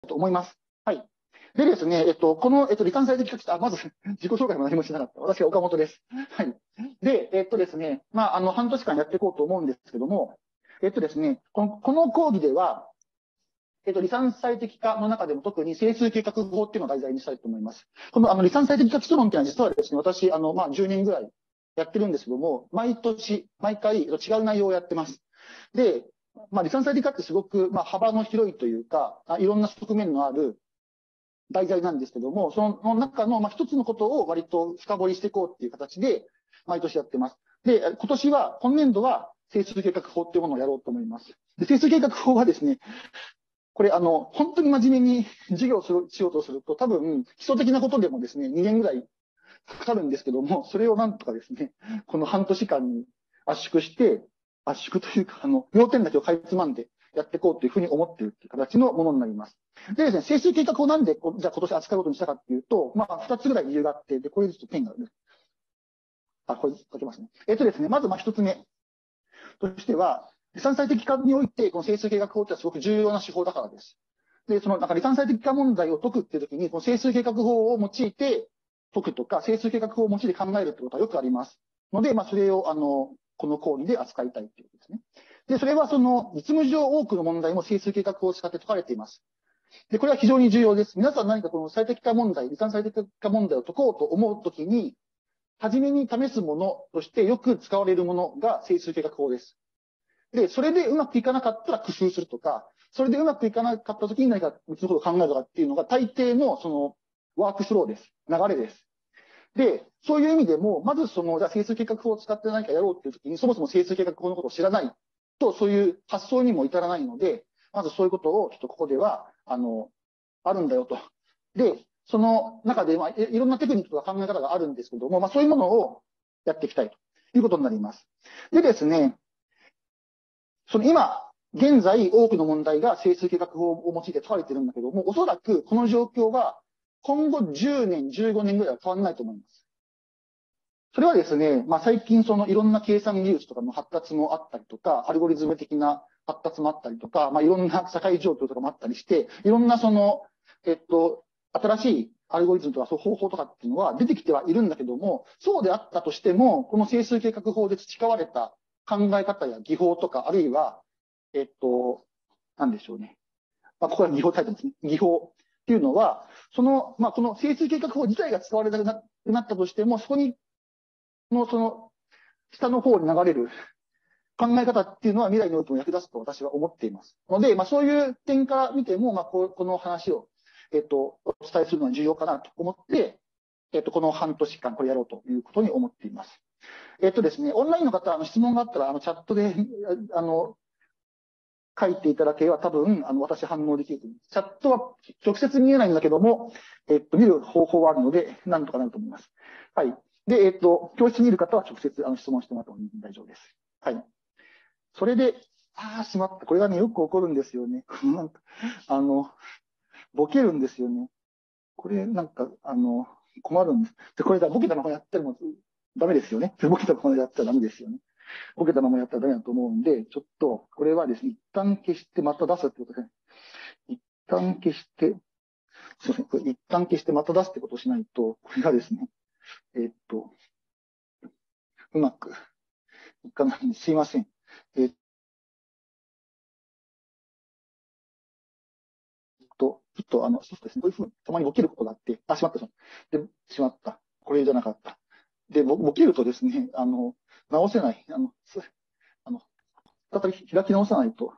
と思います。はい。でですね、この、離散最適化、まず、自己紹介も何もしなかった。私は岡本です。はい。で、ですね、半年間やっていこうと思うんですけども、ですね、この講義では、離散最適化の中でも特に整数計画法っていうのを題材にしたいと思います。この、離散最適化基礎論っていうのは実はですね、私、10年ぐらいやってるんですけども、毎回違う内容をやってます。で、離散最適化ってすごく、幅の広いというか、いろんな側面のある題材なんですけども、その中の、一つのことを割と深掘りしていこうっていう形で、毎年やってます。で、今年度は、整数計画法っていうものをやろうと思います。で、整数計画法はですね、これ、本当に真面目に授業しようとすると、多分、基礎的なことでもですね、2年ぐらいかかるんですけども、それをなんとかですね、この半年間に圧縮というか、要点だけをかいつまんでやっていこうというふうに思っているという形のものになります。でですね、整数計画をなんで、じゃあ今年扱うことにしたかっていうと、2つぐらい理由があって、で、これちょっとペンがある。これ書けますね。ですね、まず1つ目としては、離散最適化において、この整数計画法ってすごく重要な手法だからです。で、離散最適化問題を解くっていうときに、この整数計画法を用いて解くとか、整数計画法を用いて考えるってことはよくありますので、それを、この講義で扱いたいっていうことですね。で、それは実務上多くの問題も整数計画法を使って解かれています。で、これは非常に重要です。皆さん何かこの最適化問題、離散最適化問題を解こうと思うときに、初めに試すものとしてよく使われるものが整数計画法です。で、それでうまくいかなかったら工夫するとか、それでうまくいかなかったときに何か別のことを考えるとかっていうのが大抵のワークフローです。流れです。で、そういう意味でも、まずじゃあ整数計画法を使って何かやろうっていうときに、そもそも整数計画法のことを知らないと、そういう発想にも至らないので、まずそういうことをちょっとここでは、あるんだよと。で、その中で、いろんなテクニックとか考え方があるんですけども、そういうものをやっていきたいということになります。でですね、現在多くの問題が整数計画法を用いて解かれているんだけども、おそらくこの状況は今後10年、15年ぐらいは変わらないと思います。それはですね、最近いろんな計算技術とかの発達もあったりとか、アルゴリズム的な発達もあったりとか、いろんな社会状況とかもあったりして、いろんな新しいアルゴリズムとか方法とかっていうのは出てきてはいるんだけども、そうであったとしても、この整数計画法で培われた考え方や技法とか、あるいは、なんでしょうね。ここは技法タイプですね。技法っていうのは、この整数計画法自体が使われなくなったとしても、そこに下の方に流れる考え方っていうのは未来においても役立つと私は思っていますので、そういう点から見ても、この話を、お伝えするのは重要かなと思って、この半年間これやろうということに思っています。ですね、オンラインの方、質問があったら、チャットで、書いていただければ多分、私反応できると思います。チャットは直接見えないんだけども、見る方法はあるので、なんとかなると思います。はい。で、教室にいる方は直接質問してもらっても大丈夫です。はい。それで、しまった。これがね、よく起こるんですよね。なんか、ボケるんですよね。これ、困るんです。で、これだ、ボケたままやってもダメですよね。ボケたままやったらダメですよね。ボケたままやったらダメだと思うんで、ちょっと、これはですね、一旦消してまた出すってことですね。一旦消して、すいません。これ一旦消してまた出すってことをしないと、これがですね、うまくいかないんです。すいません。ちょっとそうですね、こういうふうにたまにボケることがあって、しまった。で、しまった。これじゃなかった。で、ボケるとですね、直せない。再び開き直さないと、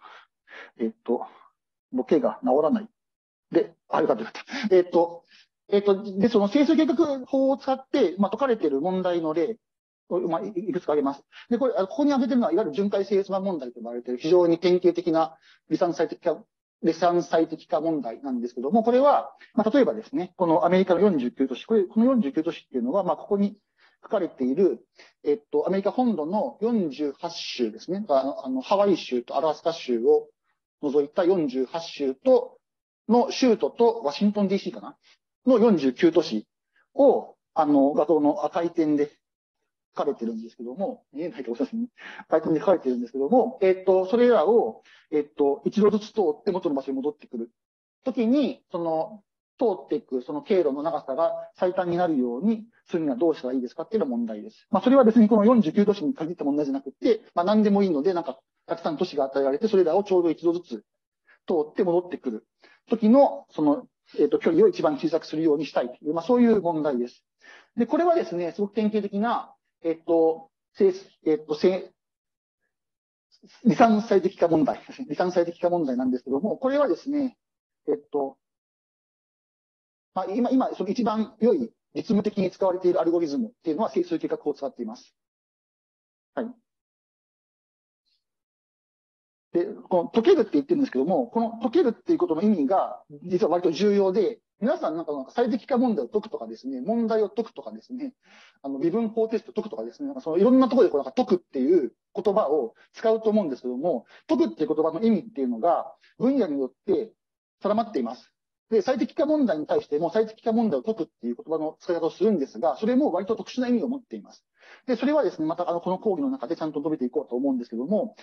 ボケが治らない。で、よかったよかった。で、その整数計画法を使って、解かれている問題の例を、いくつか挙げます。で、ここに挙げてるのは、いわゆる巡回整数版問題と呼ばれている非常に典型的な離散最適化問題なんですけども、これは、例えばですね、このアメリカの49都市、この49都市っていうのは、ここに書かれている、アメリカ本土の48州ですね。ハワイ州とアラスカ州を除いた48州の州都とワシントン DC かなの49都市を、画像の赤い点で書かれてるんですけども、見えないかもしれませんね。赤い点で書かれてるんですけども、それらを、一度ずつ通って元の場所に戻ってくる時に、通っていく、その経路の長さが最短になるようにするにはどうしたらいいですかっていうのが問題です。それは別にこの49都市に限った問題じゃなくて、何でもいいので、たくさん都市が与えられて、それらをちょうど一度ずつ通って戻ってくる時の、距離を一番小さくするようにしたいという、そういう問題です。で、これはですね、すごく典型的な、離散最適化問題ですね。離散最適化問題なんですけども、これはですね、今、その一番良い実務的に使われているアルゴリズムっていうのは整数計画法を使っています。はい。で、この解けるって言ってるんですけども、この解けるっていうことの意味が実は割と重要で、皆さんなんか最適化問題を解くとかですね、問題を解くとかですね、微分方程式を解くとかですね、いろんなところで解くっていう言葉を使うと思うんですけども、解くっていう言葉の意味っていうのが分野によって定まっています。で、最適化問題に対しても最適化問題を解くっていう言葉の使い方をするんですが、それも割と特殊な意味を持っています。で、それはですね、またこの講義の中でちゃんと述べていこうと思うんですけども、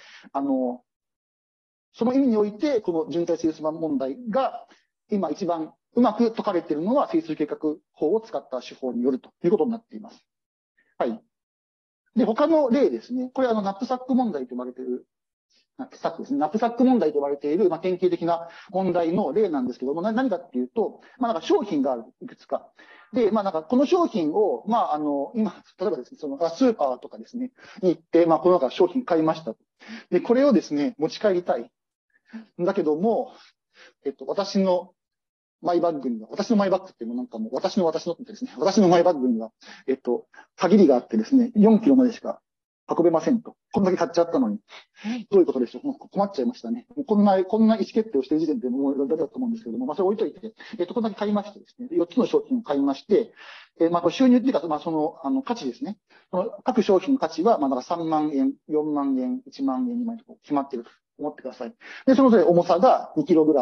その意味において、この順対整数問題が今一番うまく解かれているのは整数計画法を使った手法によるということになっています。はい。で、他の例ですね。これナップサック問題と呼ばれている、ナップサックですね。ナップサック問題と呼ばれている、典型的な問題の例なんですけども、何かっていうと、商品がある、いくつか。で、この商品を、今、例えばですね、スーパーとかですね、に行って、この商品買いましたと。で、これをですね、持ち帰りたい。だけども、私のマイバッグには、私のマイバッグっていうのなんかもう、私のってですね、私のマイバッグには、限りがあってですね、4キロまでしか運べませんと。こんだけ買っちゃったのに。どういうことでしょう。もう困っちゃいましたね。こんな意思決定をしている時点でもう誰だと思うんですけれども、それ置いといて、こんだけ買いましてですね、4つの商品を買いまして、収入っていうか、価値ですね。各商品の価値は、3万円、4万円、1万円、2万円と決まっていると思ってください。で、そのぞれ重さが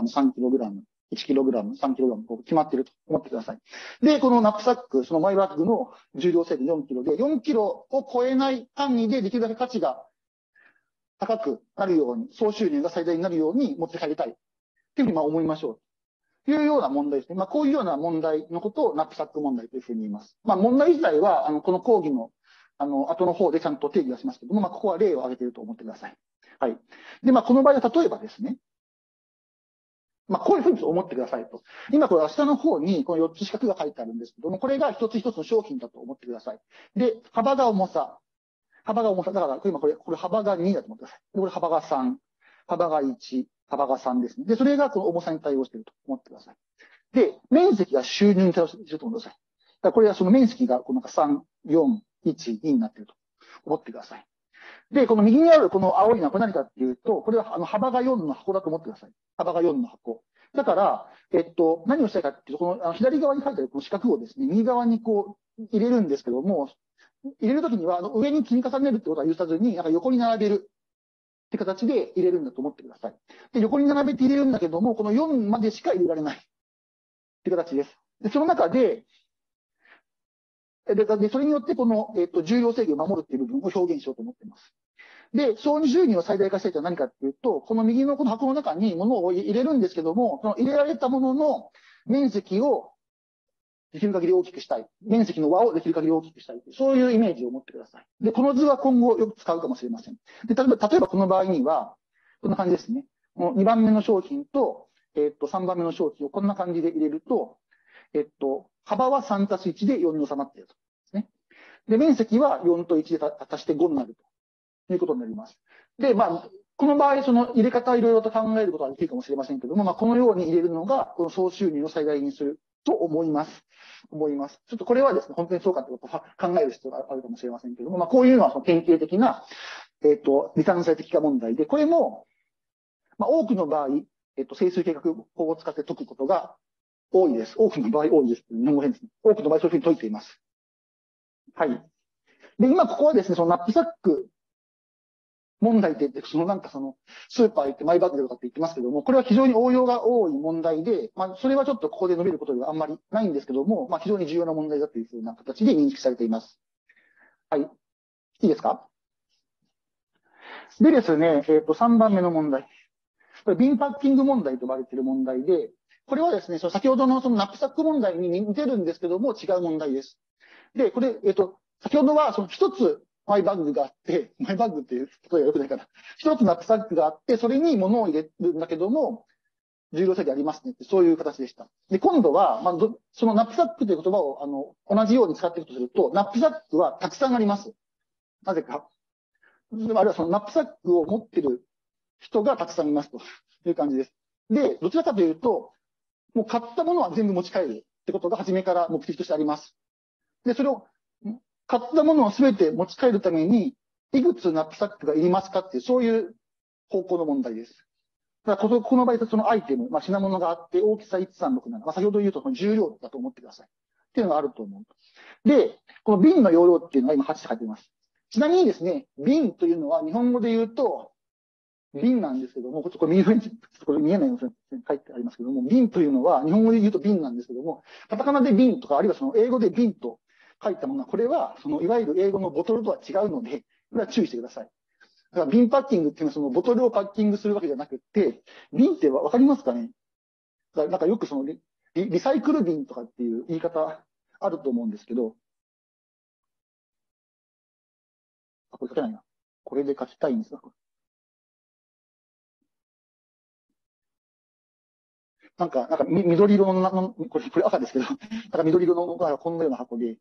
2kg、3kg、1kg、3kg 決まっていると思ってください。で、このナップサック、そのマイバッグの重量制限4キロで、4キロを超えない単位でできるだけ価値が高くなるように、総収入が最大になるように持って帰りたい。っていうふうに思いましょう。というような問題ですね。こういうような問題のことをナップサック問題というふうに言います。問題自体は、この講義の、後の方でちゃんと定義はしますけども、ここは例を挙げていると思ってください。はい。で、この場合は例えばですね、こういうふうに思ってくださいと。今これ下の方にこの4つ四角が書いてあるんですけども、これが一つ一つの商品だと思ってください。で、幅が重さ。だから今これ幅が2だと思ってください。で、これ幅が3。幅が1。幅が3ですね。で、それがこの重さに対応していると思ってください。で、面積が収入に対応していると思ってください。だからこれはその面積がこの3、4、1、2になっていると思ってください。で、この右にあるこの青いのはこれ何かっていうと、これは幅が4の箱だと思ってください。幅が4の箱。だから、何をしたいかっていうと、この左側に書いてあるこの四角をですね、右側にこう入れるんですけども、入れるときには上に積み重ねるってことは許さずに、横に並べるって形で入れるんだと思ってください。で、横に並べて入れるんだけども、この4までしか入れられないって形です。で、その中で、それによってこの、重量制限を守るっていう部分を表現しようと思っています。で、総収入を最大化したいとは何かっていうと、この右のこの箱の中に物を入れるんですけども、その入れられたものの面積をできる限り大きくしたい。面積の和をできる限り大きくしたい。そういうイメージを持ってください。で、この図は今後よく使うかもしれません。で、例えばこの場合には、こんな感じですね。この2番目の商品と、3番目の商品をこんな感じで入れると、幅は3たす1で4に収まっていると。ですね。で、面積は4と1で足して5になるということになります。で、この場合、その入れ方はいろいろと考えることができるかもしれませんけども、このように入れるのが、この総収入を最大にすると思います。ちょっとこれはですね、本当にそうかということを考える必要があるかもしれませんけども、こういうのはその典型的な、離散最適化問題で、これも、多くの場合、整数計画法を使って解くことが多いです。多くの場合多いです。日本語変ですね。多くの場合そういうふうに解いています。はい。で、今ここはですね、そのナップサック問題って言って、スーパー行ってマイバッグとかって言ってますけども、これは非常に応用が多い問題で、それはちょっとここで述べることではあんまりないんですけども、非常に重要な問題だというふうな形で認識されています。はい。いいですか？でですね、3番目の問題。これ、ビンパッキング問題と呼ばれている問題で、 これはですね、先ほどのそのナップサック問題に似てるんですけども、違う問題です。で、これ、先ほどはその一つマイバッグがあって、マイバッグっていう例えが良くないから、一つナップサックがあって、それに物を入れるんだけども、重量制限ありますねって、そういう形でした。で、今度は、そのナップサックという言葉を、同じように使っていくとすると、ナップサックはたくさんあります。なぜか。あるいはそのナップサックを持ってる人がたくさんいますという感じです。で、どちらかというと、もう買ったものは全部持ち帰るってことが初めから目的としてあります。で、それを、買ったものを全て持ち帰るために、いくつナップサックがいりますかっていう、そういう方向の問題です。だからこの場合、そのアイテム、品物があって、大きさ1367。先ほど言うと、その重量だと思ってください。っていうのがあると思う。で、この瓶の容量っていうのは今8って書いています。ちなみにですね、瓶というのは日本語で言うと、瓶なんですけども、これ見えないように書いてありますけども、瓶というのは日本語で言うと瓶なんですけども、カタカナで瓶とか、あるいはその英語で瓶と書いたものは、これは、いわゆる英語のボトルとは違うので、これは注意してください。だから瓶パッキングっていうのはそのボトルをパッキングするわけじゃなくて、瓶ってわかりますかね？なんかよくリサイクル瓶とかっていう言い方あると思うんですけど、これ書けないな。これで書きたいんですが。なんか緑色の、これ赤ですけど、なんか緑色の、このような箱で、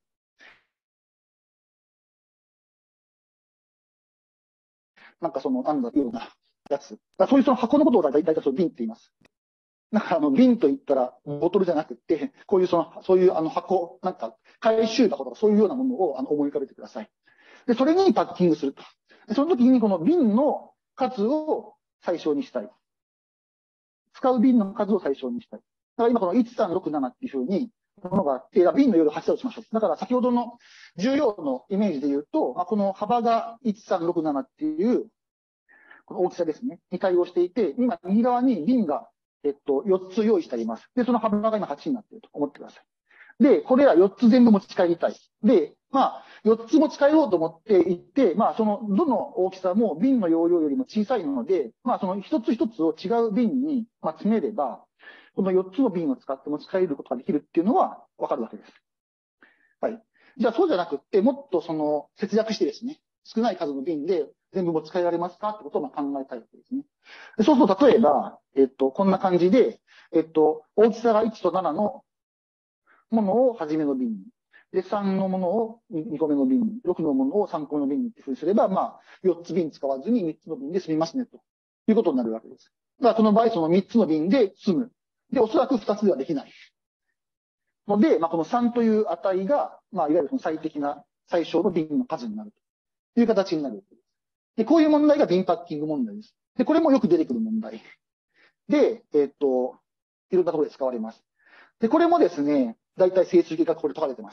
なんかなんだ、ようなやつ。そういうその箱のことを大体その瓶って言います。なんか瓶と言ったらボトルじゃなくて、こういうそういう箱、なんか回収箱とかそういうようなものを思い浮かべてください。で、それにパッキングすると。でその時にこの瓶の数を最小にしたい。使う瓶の数を最小にしたい。だから今この1367っていうふうにものがあって、瓶の容量8だとしましょう。だから先ほどの重量のイメージで言うと、この幅が1367っていうこの大きさですね、に対応していて、今右側に瓶が4つ用意してあります。で、その幅が今8になっていると思ってください。で、これら4つ全部持ち帰りたい。で、4つ持ち帰ろうと思っていって、どの大きさも瓶の容量よりも小さいので、その一つ一つを違う瓶に詰めれば、この4つの瓶を使って持ち帰ることができるっていうのはわかるわけです。はい。じゃあそうじゃなくって、もっと節約してですね、少ない数の瓶で全部持ち帰られますかってことを考えたいわけですね。そうすると、例えば、こんな感じで、大きさが1と7のものを初めの瓶に。で、3のものを2個目の瓶に。6のものを3個目の瓶にっていうふうにすれば、4つ瓶使わずに3つの瓶で済みますね、ということになるわけです。だから、この場合、その3つの瓶で済む。で、おそらく2つではできない。ので、この3という値が、いわゆるその最適な最小の瓶の数になるという形になる。で、こういう問題が瓶パッキング問題です。で、これもよく出てくる問題。で、いろんなところで使われます。で、これもですね、大体整数計画これ解かれてます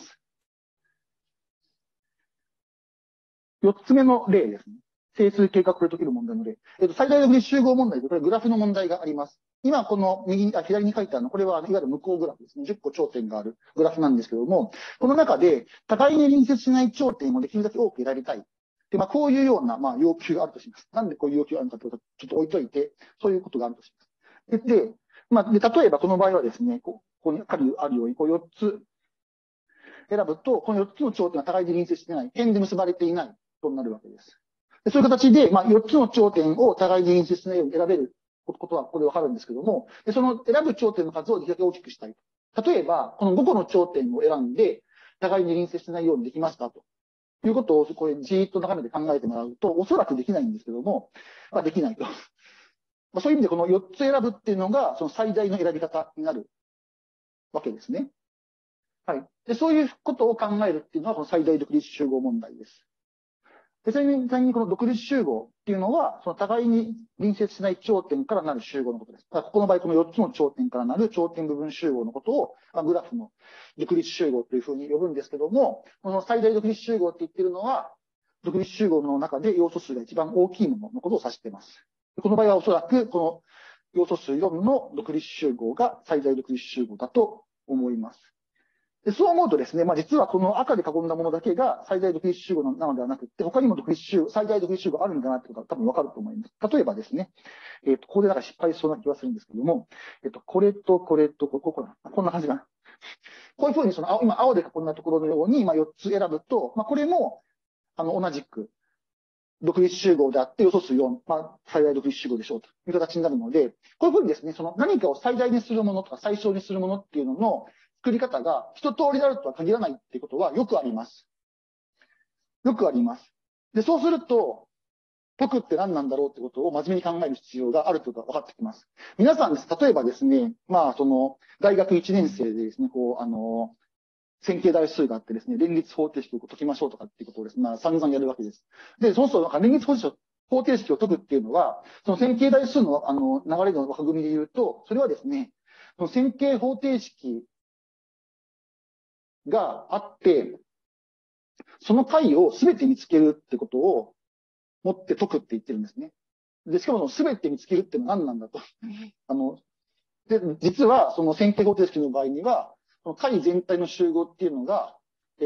。4つ目の例ですね。整数計画これ解ける問題の例。最大独立集合問題で、これグラフの問題があります。今、この左に書いてあるの、これはいわゆる向こうグラフですね。10個頂点があるグラフなんですけども、この中で、互いに隣接しない頂点をできるだけ多く選びたい。で、こういうような、要求があるとします。なんでこういう要求があるのかというと、ちょっと置いといて、そういうことがあるとします。で、例えばこの場合はですね、ここにあるように、4つ選ぶと、この4つの頂点は互いに隣接していない、点で結ばれていないとなるわけです。でそういう形で、4つの頂点を互いに隣接しないように選べることはここでわかるんですけども、でその選ぶ頂点の数をできるだけ大きくしたい。例えば、この5個の頂点を選んで、互いに隣接しないようにできますかということを、これじーっと眺めて考えてもらうと、おそらくできないんですけども、できないと。そういう意味で、この4つ選ぶっていうのが、その最大の選び方になるわけですね。はい。で、そういうことを考えるっていうのは、この最大独立集合問題です。で、ちなみにこの独立集合っていうのは、その互いに隣接しない頂点からなる集合のことです。ここの場合、この4つの頂点からなる頂点部分集合のことを、グラフの独立集合というふうに呼ぶんですけども、この最大独立集合って言ってるのは、独立集合の中で要素数が一番大きいもののことを指しています。この場合はおそらく、この要素数4の独立集合が最大独立集合だと思います。 で、そう思うとですね、実はこの赤で囲んだものだけが最大独立集合なのではなくて、他にも最大独立集合あるんだなってことが多分わかると思います。例えばですね、ここでなんか失敗しそうな気がするんですけども、これとこれとこんな感じかな。こういうふうに今青で囲んだところのように、4つ選ぶと、これも、同じく、独立集合であって予素数4、最大独立集合でしょうという形になるので、こういうふうにですね、何かを最大にするものとか最小にするものっていうのの作り方が一通りであるとは限らないっていうことはよくあります。よくあります。で、そうすると、解くって何なんだろうってことを真面目に考える必要があるということが分かってきます。皆さんです。例えばですね、大学1年生でですね、線形代数があってですね、連立方程式を解きましょうとかっていうことをですね、散々やるわけです。で、そうすると、連立方程式を解くっていうのは、その線形代数の流れの枠組みで言うと、それはですね、その線形方程式があって、その解を全て見つけるってことを持って解くって言ってるんですね。で、しかも全て見つけるってのは何なんだと。で、実はその線形方程式の場合には、その解全体の集合っていうのが、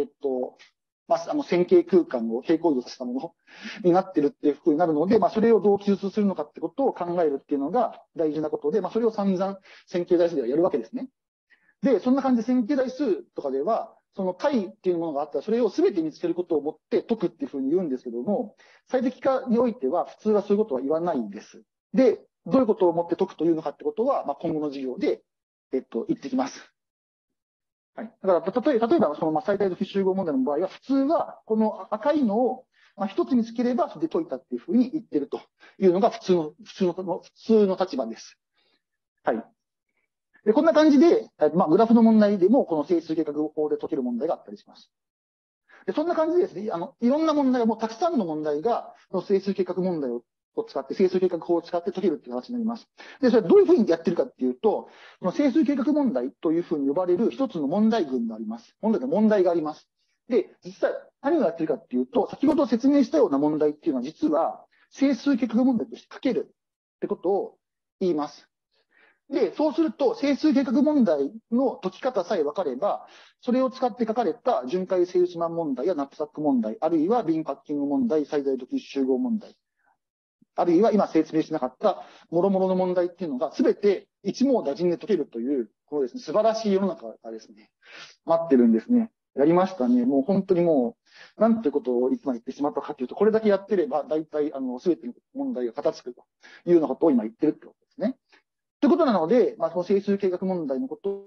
線形空間を平行移動させたものになってるっていうふうになるので、それをどう記述するのかってことを考えるっていうのが大事なことで、それを散々線形代数ではやるわけですね。で、そんな感じで線形代数とかでは、その解っていうものがあったら、それを全て見つけることをもって解くっていうふうに言うんですけども、最適化においては普通はそういうことは言わないんです。で、どういうことをもって解くというのかってことは、今後の授業で、言ってきます。はい。だから、例えば、最大独集合問題の場合は、普通は、この赤いのを、一つ見つければ、それで解いたっていうふうに言ってるというのが普通の立場です。はい。で、こんな感じで、グラフの問題でも、この整数計画法で解ける問題があったりします。で、そんな感じでですね、いろんな問題が、もうたくさんの問題が、この整数計画問題を使って、整数計画法を使って解けるっていう形になります。で、それはどういうふうにやってるかっていうと、この整数計画問題というふうに呼ばれる一つの問題群があります。問題があります。で、実際何をやってるかっていうと、先ほど説明したような問題っていうのは、実は整数計画問題として解けるってことを言います。で、そうすると、整数計画問題の解き方さえ分かれば、それを使って書かれた巡回セールスマン問題やナップサック問題、あるいはビンパッキング問題、最大独立集合問題、あるいは今説明しなかった諸々の問題っていうのが全て一網打尽で解けるという、このですね、素晴らしい世の中がですね、待ってるんですね。やりましたね。もう本当にもう、なんてことをいつまで言ってしまったかというと、これだけやってれば、大体、全ての問題が片付くというようなことを今言ってるってことですね。ということなので、その整数計画問題のこと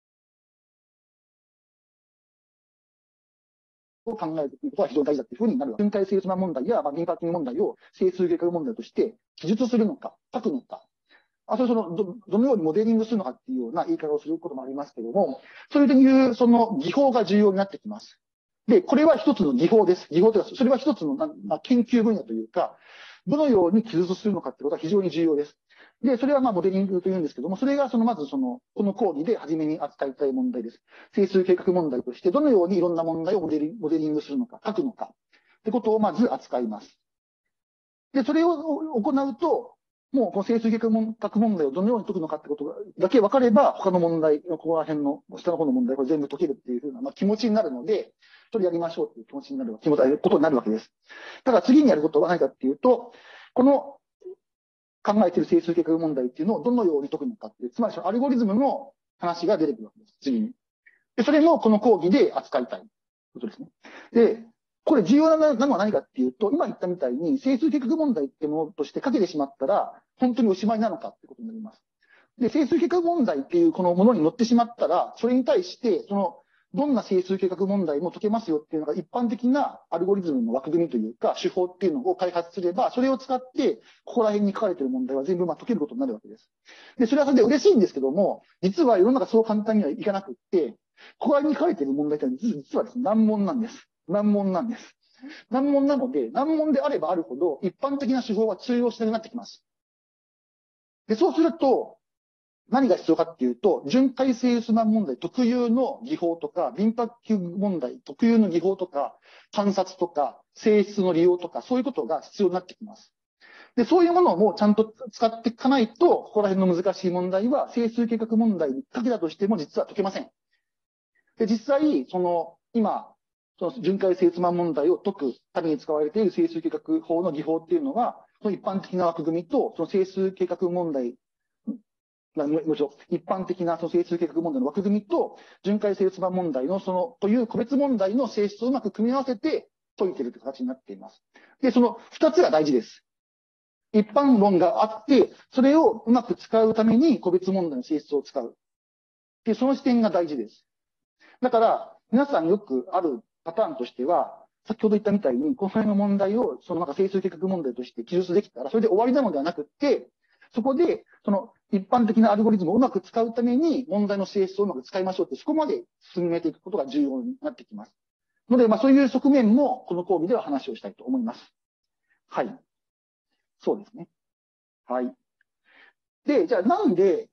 を考えるということは非常に大事だというふうになるわけです。巡回セールスマン問題や、ビンパッキング問題を整数計画問題として記述するのか、書くのか、それどのようにモデリングするのかっていうような言い方をすることもありますけれども、そういうその技法が重要になってきます。で、これは一つの技法です。技法というか、それは一つの、研究分野というか、どのように記述するのかってことは非常に重要です。で、それはモデリングというんですけども、それがまずこの講義で初めに扱いたい問題です。整数計画問題として、どのようにいろんな問題をモデリングするのか、書くのか、ってことをまず扱います。で、それを行うと、もうこの整数計画問題をどのように解くのかってことだけ分かれば、他の問題、ここら辺の下の方の問題を全部解けるっていうふうな、気持ちになるので、それやりましょうっていう気持ちになることになるわけです。ただ次にやることは何かっていうと、この考えている整数計画問題っていうのをどのように解くのかっていう、つまりそのアルゴリズムの話が出てくるわけです。次に。で、それもこの講義で扱いたいことですね。で、これ重要なのは何かっていうと、今言ったみたいに整数計画問題ってものとしてかけてしまったら、本当におしまいなのかってことになります。で、整数計画問題っていうこのものに乗ってしまったら、それに対して、どんな整数計画問題も解けますよっていうのが一般的なアルゴリズムの枠組みというか、手法っていうのを開発すれば、それを使って、ここら辺に書かれている問題は全部解けることになるわけです。で、それはそれで嬉しいんですけども、実は世の中そう簡単にはいかなくって、ここら辺に書かれている問題って実はですね、難問なんです。難問なんです。難問なので、難問であればあるほど、一般的な手法は通用しなくなってきます。で、そうすると、何が必要かっていうと、巡回セールスマン問題特有の技法とか、ビンパッキング問題特有の技法とか、観察とか、性質の利用とか、そういうことが必要になってきます。で、そういうものもちゃんと使っていかないと、ここら辺の難しい問題は、整数計画問題にかけたとしても実は解けません。 で、実際、今、その巡回セールスマン問題を解くために使われている整数計画法の技法っていうのは、その一般的な枠組みと、その整数計画問題、一般的なその整数計画問題の枠組みと、巡回セールスマン問題のという個別問題の性質をうまく組み合わせて解いているという形になっています。で、その二つが大事です。一般論があって、それをうまく使うために個別問題の性質を使う。で、その視点が大事です。だから、皆さんよくあるパターンとしては、先ほど言ったみたいに、この辺の問題を、整数計画問題として記述できたら、それで終わりなのではなくて、そこで、一般的なアルゴリズムをうまく使うために、問題の性質をうまく使いましょうって、そこまで進めていくことが重要になってきます。ので、そういう側面も、この講義では話をしたいと思います。はい。そうですね。はい。で、じゃあなんで、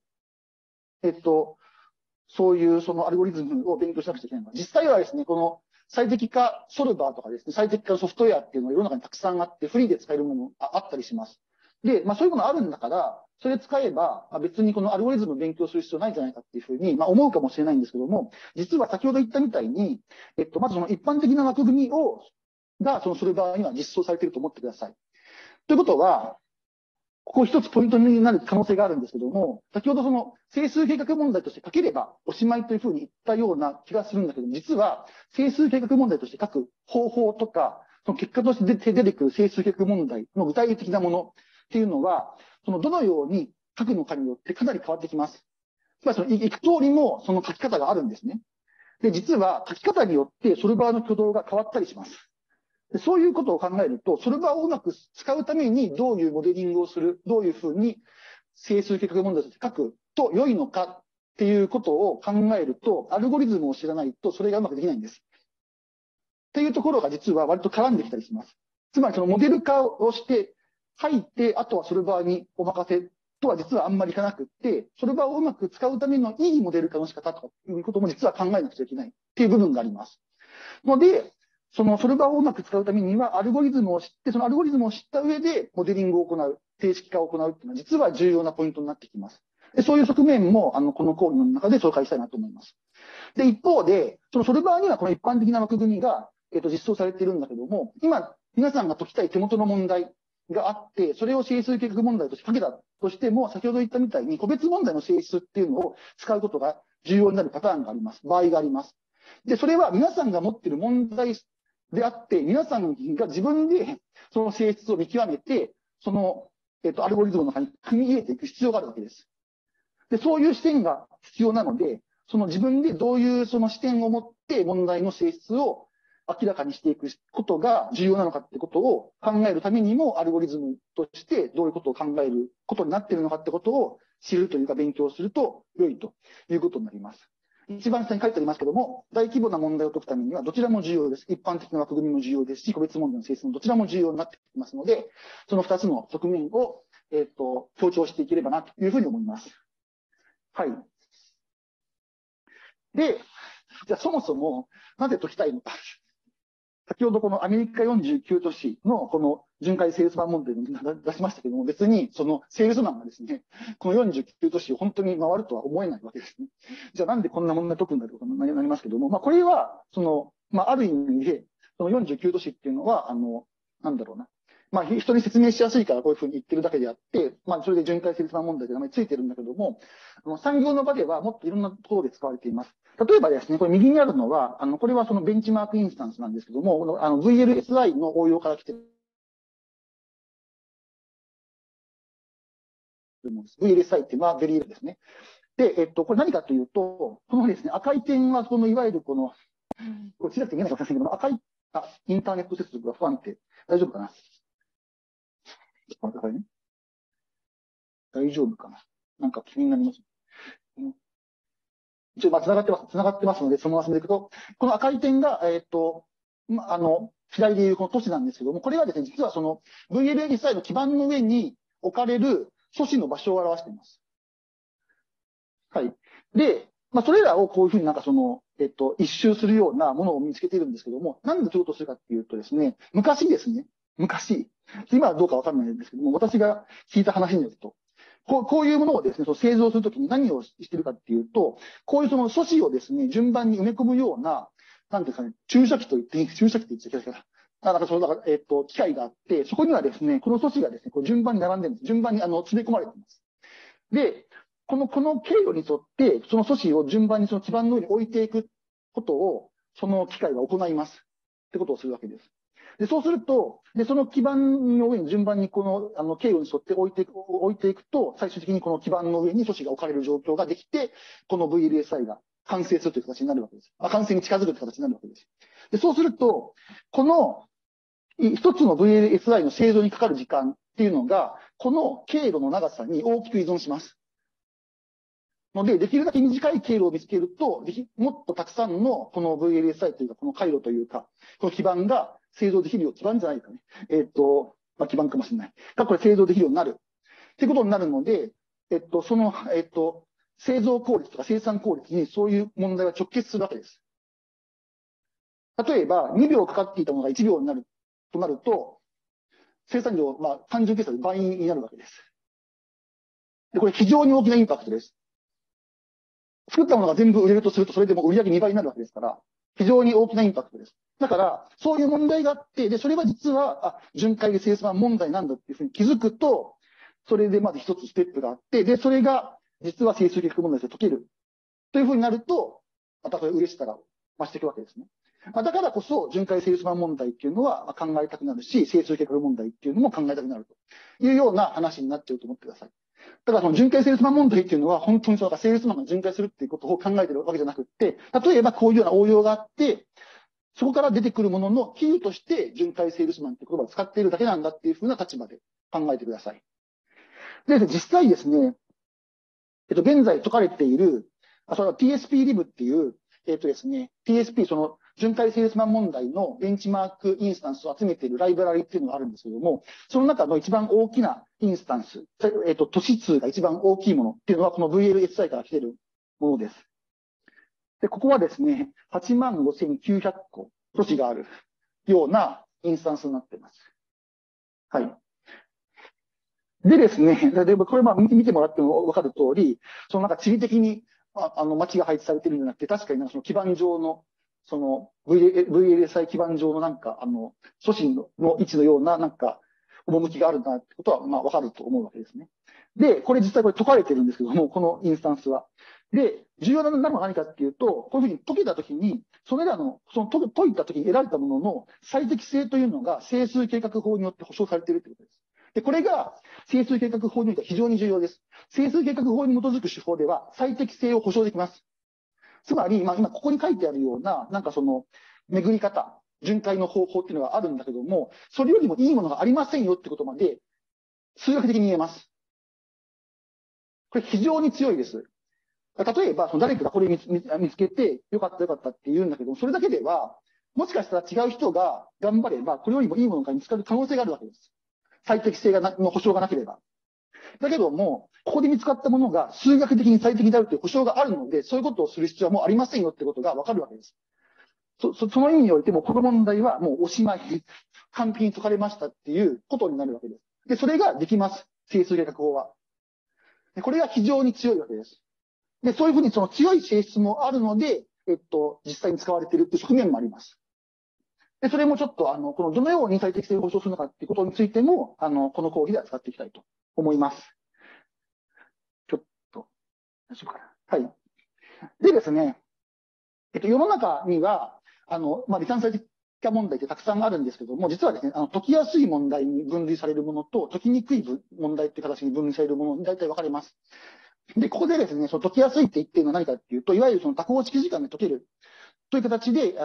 そういうアルゴリズムを勉強しなくちゃいけないのか。実際はですね、この最適化ソルバーとかですね、最適化ソフトウェアっていうのが世の中にたくさんあって、フリーで使えるものあったりします。で、そういうものあるんだから、それ使えば、別にこのアルゴリズムを勉強する必要ないんじゃないかっていうふうに、思うかもしれないんですけども、実は先ほど言ったみたいに、まずその一般的な枠組みがそのソルバーには実装されていると思ってください。ということは、ここ一つポイントになる可能性があるんですけども、先ほど整数計画問題として書ければおしまいというふうに言ったような気がするんだけど、実は整数計画問題として書く方法とか、その結果として出てくる整数計画問題の具体的なものっていうのは、どのように書くのかによってかなり変わってきます。つまり行く通りもその書き方があるんですね。で、実は書き方によってソルバーの挙動が変わったりします。そういうことを考えると、ソルバーをうまく使うためにどういうモデリングをする、どういうふうに整数計画問題として書くと良いのかっていうことを考えると、アルゴリズムを知らないとそれがうまくできないんです。っていうところが実は割と絡んできたりします。つまりモデル化をして書いて、あとはソルバーにお任せとは実はあんまりいかなくって、ソルバーをうまく使うためのいいモデル化の仕方ということも実は考えなくちゃいけないっていう部分があります。ので、ソルバーをうまく使うためには、アルゴリズムを知って、そのアルゴリズムを知った上で、モデリングを行う、定式化を行うっていうのは、実は重要なポイントになってきます。で、そういう側面も、この講義の中で紹介したいなと思います。で、一方で、ソルバーにはこの一般的な枠組みが、実装されているんだけども、今、皆さんが解きたい手元の問題があって、それを整数計画問題としてかけたとしても、先ほど言ったみたいに、個別問題の性質っていうのを使うことが重要になるパターンがあります。場合があります。で、それは皆さんが持っている問題であって、皆さんが自分でその性質を見極めて、アルゴリズムの中に組み入れていく必要があるわけです。で、そういう視点が必要なので、自分でどういう視点を持って問題の性質を明らかにしていくことが重要なのかってことを考えるためにも、アルゴリズムとしてどういうことを考えることになっているのかってことを知るというか勉強すると良いということになります。一番下に書いてありますけども、大規模な問題を解くためにはどちらも重要です。一般的な枠組みも重要ですし、個別問題の性質もどちらも重要になってきますので、その二つの側面を、強調していければなというふうに思います。はい。で、じゃあそもそもなぜ解きたいのか。先ほどこのアメリカ49都市のこの巡回セールスマン問題を出しましたけども、別にそのセールスマンがですね、この49都市を本当に回るとは思えないわけですね。じゃあなんでこんな問題解くんだということになりますけども、これは、ある意味で、その49都市っていうのは、なんだろうな。人に説明しやすいからこういうふうに言ってるだけであって、それで巡回セールスマン問題という名前ついてるんだけども、産業の場ではもっといろんなところで使われています。例えばですね、これ右にあるのは、これはそのベンチマークインスタンスなんですけども、VLSI の応用から来てる。VLSI っていうのはベリーですね。で、これ何かというと、このですね、赤い点は、いわゆるこれちらっと見えないかもしれないけど、赤い、インターネット接続が不安定。大丈夫かな？ちょっと待ってくださいね。大丈夫かな？なんか気になります。一応、繋がってますので、そのまま進んでいくと、この赤い点が、左でいうこの都市なんですけども、これがですね、実はその VLSI の基盤の上に置かれる素子の場所を表しています。はい。で、それらをこういうふうに一周するようなものを見つけているんですけども、なんでそういうことをするかっていうとですね、昔、今はどうかわかんないんですけども、私が聞いた話によると、 こういうものをですね、その製造するときに何をしてるかっていうと、こういうその素子をですね、順番に埋め込むような、なんですかね、注射器と言っていい、注射器って言っちゃいけないかな。機械があって、そこにはですね、この素子がですね、こう順番に並んでるんです。順番に詰め込まれています。で、この経路に沿って、その素子を順番にその基板の上に置いていくことを、その機械が行います。ってことをするわけです。で、そうすると、で、その基板の上に順番にこの、経路に沿って置いていくと、最終的にこの基板の上に素子が置かれる状況ができて、この VLSI が完成するという形になるわけです。完成に近づくという形になるわけです。で、そうすると、この一つの VLSI の製造にかかる時間っていうのが、この経路の長さに大きく依存します。ので、できるだけ短い経路を見つけると、もっとたくさんのこの VLSI というか、この回路というか、この基板が製造できるよう、基板じゃないかね。基板かもしれない。これ製造できるようになる。っていうことになるので、製造効率とか生産効率にそういう問題は直結するわけです。例えば、2秒かかっていたものが1秒になるとなると、生産量、単純計算で倍になるわけです。で、これ非常に大きなインパクトです。作ったものが全部売れるとすると、それでも売上2倍になるわけですから、非常に大きなインパクトです。だから、そういう問題があって、で、それは実は、巡回で生産問題なんだっていうふうに気づくと、それでまず一つステップがあって、で、それが実は整数計画問題で解ける。というふうになると、またこれ嬉しさが増していくわけですね。だからこそ、巡回セールスマン問題っていうのは考えたくなるし、整数計画問題っていうのも考えたくなるというような話になっていると思ってください。ただ、その巡回セールスマン問題っていうのは、本当にセールスマンが巡回するっていうことを考えてるわけじゃなくって、例えばこういうような応用があって、そこから出てくるものの比喩として巡回セールスマンって言葉を使っているだけなんだっていうふうな立場で考えてください。で、実際ですね、現在解かれている、その TSP-Lib っていう、ですね、TSP、その巡回セールスマン問題のベンチマークインスタンスを集めているライブラリっていうのがあるんですけども、その中の一番大きなインスタンス、都市数が一番大きいものっていうのは、この VLSI から来ているものです。で、ここはですね、85,900個都市があるようなインスタンスになっています。はい。でですね、これ見てもらっても分かる通り、その地理的に街が配置されてるんじゃなくて、確かにその基盤上の、その VLSI 基盤上の都市の位置のような趣があるなってことは分かると思うわけですね。で、これ実際これ解かれてるんですけども、このインスタンスは。で、重要なのは何かっていうと、こういうふうに解けたときに、それらの、解いたときに得られたものの最適性というのが整数計画法によって保証されているということです。で、これが整数計画法においては非常に重要です。整数計画法に基づく手法では最適性を保証できます。つまり、今ここに書いてあるような、巡り方、巡回の方法っていうのがあるんだけども、それよりもいいものがありませんよってことまで、数学的に言えます。これ非常に強いです。例えば、誰かがこれ見つけて、よかったって言うんだけど、それだけでは、もしかしたら違う人が頑張れば、これよりもいいものが見つかる可能性があるわけです。最適性の保証がなければ。だけども、ここで見つかったものが数学的に最適であるという保証があるので、そういうことをする必要はもうありませんよってことがわかるわけです。その意味においても、この問題はもうおしまい、完璧に解かれましたっていうことになるわけです。で、それができます。整数計画法は。で、これが非常に強いわけです。で、そういうふうにその強い性質もあるので、実際に使われているという側面もあります。で、それもちょっと、このどのように最適性を保証するのかっていうことについても、この講義では使っていきたいと思います。ちょっと、大丈夫かな。はい。でですね、世の中には、離散最適化問題ってたくさんあるんですけども、実はですね、解きやすい問題に分類されるものと、解きにくい問題っていう形に分類されるものに大体分かれます。で、ここでですね、解きやすいって言ってるのは何かっていうと、いわゆるその多項式時間で解けるという形で、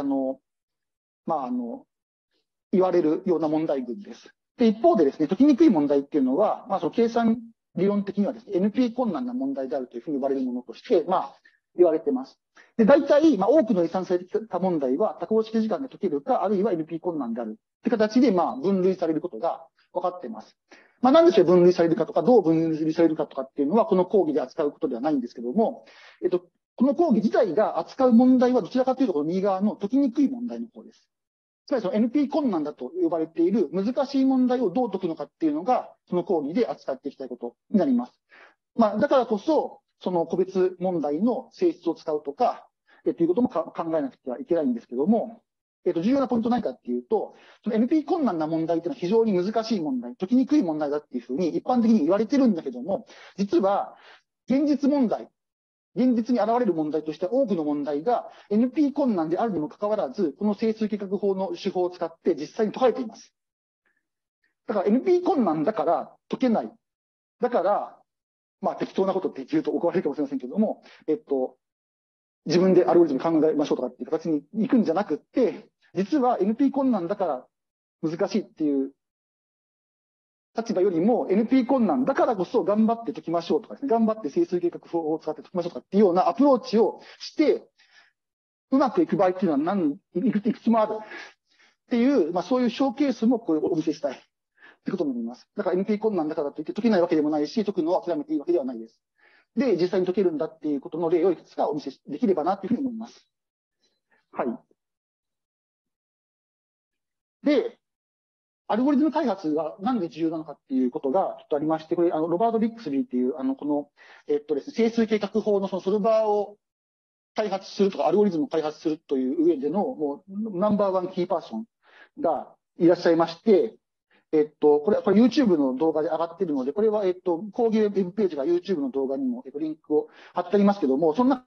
言われるような問題群です。で、一方でですね、解きにくい問題っていうのは、その計算理論的にはですね、NP 困難な問題であるというふうに呼ばれるものとして、言われています。で、大体、多くの離散最適化問題は多項式時間で解けるか、あるいは NP 困難であるって形で、分類されることが分かっています。何でそれ分類されるかとか、どう分類されるかとかっていうのは、この講義で扱うことではないんですけども、この講義自体が扱う問題はどちらかというと、この右側の解きにくい問題の方です。つまりその NP 困難だと呼ばれている難しい問題をどう解くのかっていうのが、その講義で扱っていきたいことになります。 まあ、だからこそ、その個別問題の性質を使うとか、ということも考えなくてはいけないんですけども、重要なポイント何かっていうと、その NP 困難な問題っていうのは非常に難しい問題、解きにくい問題だっていうふうに一般的に言われてるんだけども、実は、現実問題、現実に現れる問題として多くの問題が NP 困難であるにもかかわらず、この整数計画法の手法を使って実際に解かれています。だから NP 困難だから解けない。だから、まあ適当なことって言うと怒られるかもしれませんけども、自分でアルゴリズム考えましょうとかっていう形に行くんじゃなくって、実は NP 困難だから難しいっていう立場よりも NP 困難だからこそ頑張って解きましょうとかですね、頑張って整数計画法を使って解きましょうとかっていうようなアプローチをして、うまくいく場合っていうのはいくつもあるっていう、まあそういうショーケースもこれをお見せしたいってことになります。だから NP 困難だからといって解けないわけでもないし、解くのを諦めていいわけではないです。で、実際に解けるんだっていうことの例をいくつかお見せできればなというふうに思います。はい。で、アルゴリズム開発がなんで重要なのかっていうことがちょっとありまして、これ、ロバート・ビックスビーっていう、この、ですね、整数計画法のそのソルバーを開発するとか、アルゴリズムを開発するという上での、もう、ナンバーワンキーパーソンがいらっしゃいまして、これ YouTube の動画で上がっているので、これは、講義ウェブページが YouTube の動画にも、リンクを貼ってありますけども、そんな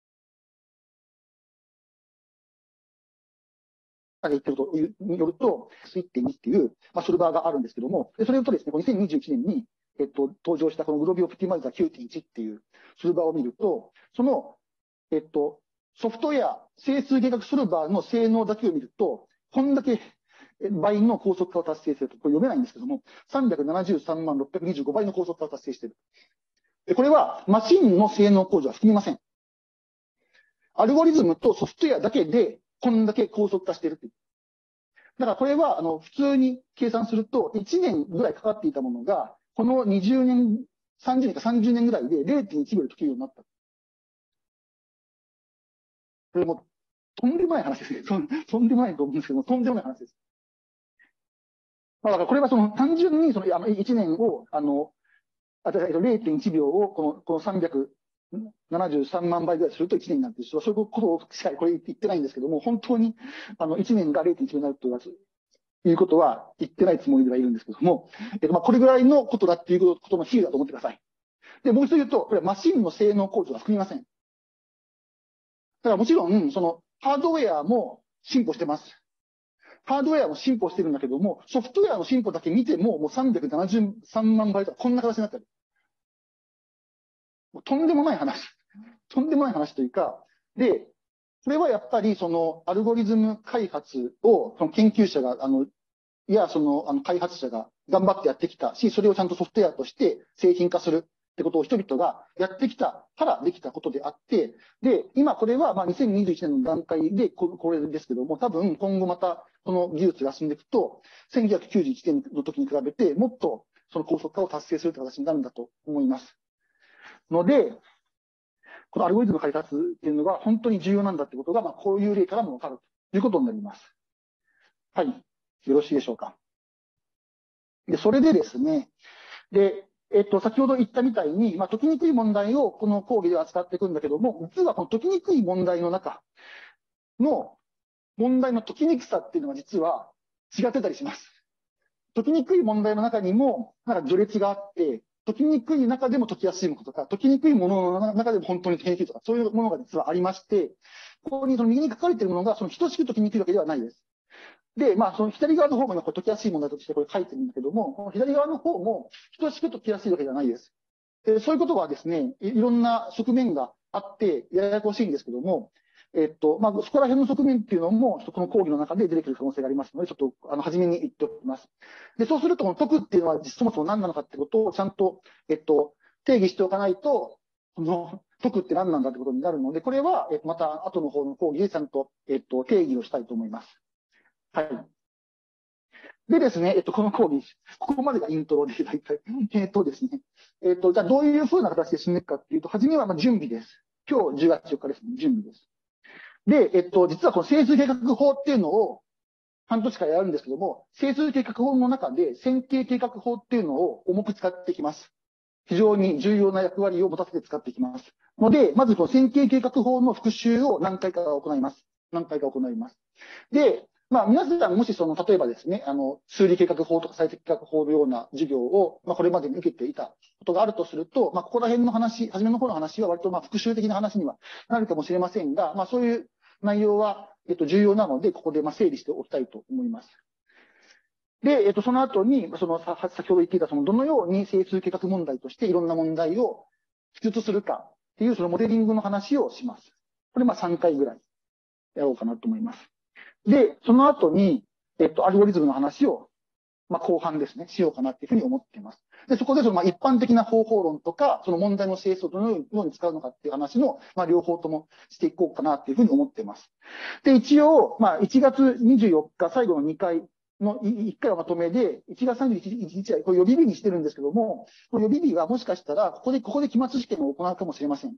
言ってるとによると、1.2っていう、まあ、ソルバーがあるんですけども、それとですね、2021年に、登場したこのグロビオプティマイザー 9.1 っていうソルバーを見ると、その、ソフトウェア、整数計画ソルバーの性能だけを見ると、こんだけ倍の高速化を達成すると、これ読めないんですけども、373万625倍の高速化を達成している。で、これはマシンの性能向上は含みません。アルゴリズムとソフトウェアだけで、こんだけ高速化しているっていう。だからこれは、普通に計算すると、1年ぐらいかかっていたものが、この20年、30年か30年ぐらいで 0.1 秒で解けるようになった。これも、とんでもない話ですね。とんでもないと思うんですけども、とんでもない話です。まあ、だからこれは単純に1年を、0.1 秒をこの373万倍ぐらいすると1年になるんです。そういうことしかこれ言ってないんですけども、本当に1年が 0.1 秒になるということは言ってないつもりではいるんですけども、まあこれぐらいのことだっていうことの比喩だと思ってください。で、もう一度言うと、これはマシンの性能向上は含みません。だからもちろん、ハードウェアも進歩してます。ハードウェアも進歩してるんだけども、ソフトウェアの進歩だけ見ても、もう373万倍とか、こんな形になってる。もうとんでもない話。とんでもない話というか、で、これはやっぱり、アルゴリズム開発を、研究者が、開発者が頑張ってやってきたし、それをちゃんとソフトウェアとして製品化するってことを人々がやってきたからできたことであって、で、今これは、まあ、2021年の段階でこれですけども、多分今後またこの技術が進んでいくと、1991年の時に比べて、もっとその高速化を達成するという形になるんだと思います。ので、このアルゴリズム開発っていうのが本当に重要なんだってことが、まあ、こういう例からもわかるということになります。はい。よろしいでしょうか。で、それでですね、で、先ほど言ったみたいに、まあ、解きにくい問題をこの講義では扱っていくんだけども、実はこの解きにくい問題の中の問題の解きにくさっていうのが実は違ってたりします。解きにくい問題の中にも、なんか序列があって、解きにくい中でも解きやすいものとか、解きにくいものの中でも本当に解きにくいとか、そういうものが実はありまして、ここに右に書かれているものが等しく解きにくいわけではないです。で、まあ、左側の方もこれ解きやすい問題としてこれ書いてるんだけども、この左側の方も等しく解きやすいわけではないです。そういうことはですね、いろんな側面があって、ややこしいんですけども、まあ、そこら辺の側面っていうのも、この講義の中で出てくる可能性がありますので、ちょっと、初めに言っておきます。で、そうすると、この解くっていうのは、そもそも何なのかってことをちゃんと、定義しておかないと、解くって何なんだってことになるので、これは、また後の方の講義でちゃんと、定義をしたいと思います。はい。でですね、この講義、ここまでがイントロで、大体。ですね。じゃあどういうふうな形で進めるかっていうと、はじめは準備です。今日10月4日ですね、準備です。で、実はこの整数計画法っていうのを半年間やるんですけども、整数計画法の中で線形計画法っていうのを重く使っていきます。 非常に重要な役割を持たせて使っていきます。ので、まずこの線形計画法の復習を何回か行います。何回か行います。で、皆さんもし例えばですね、数理計画法とか最適計画法のような授業を、これまでに受けていたことがあるとすると、ここら辺の話、初めの方の話は割と復習的な話にはなるかもしれませんが、そういう内容は、重要なので、ここで整理しておきたいと思います。で、その後に、先ほど言っていた、どのように整数計画問題としていろんな問題を記述するかっていう、モデリングの話をします。これ、3回ぐらいやろうかなと思います。で、その後に、アルゴリズムの話を、後半ですね、しようかなっていうふうに思っています。で、そこで一般的な方法論とか、その問題の整数をどのように使うのかっていう話の、両方ともしていこうかなっていうふうに思っています。で、一応、1月24日、最後の2回の1回はまとめで、1月31日はこれ予備日にしてるんですけども、この予備日はもしかしたら、ここで期末試験を行うかもしれません。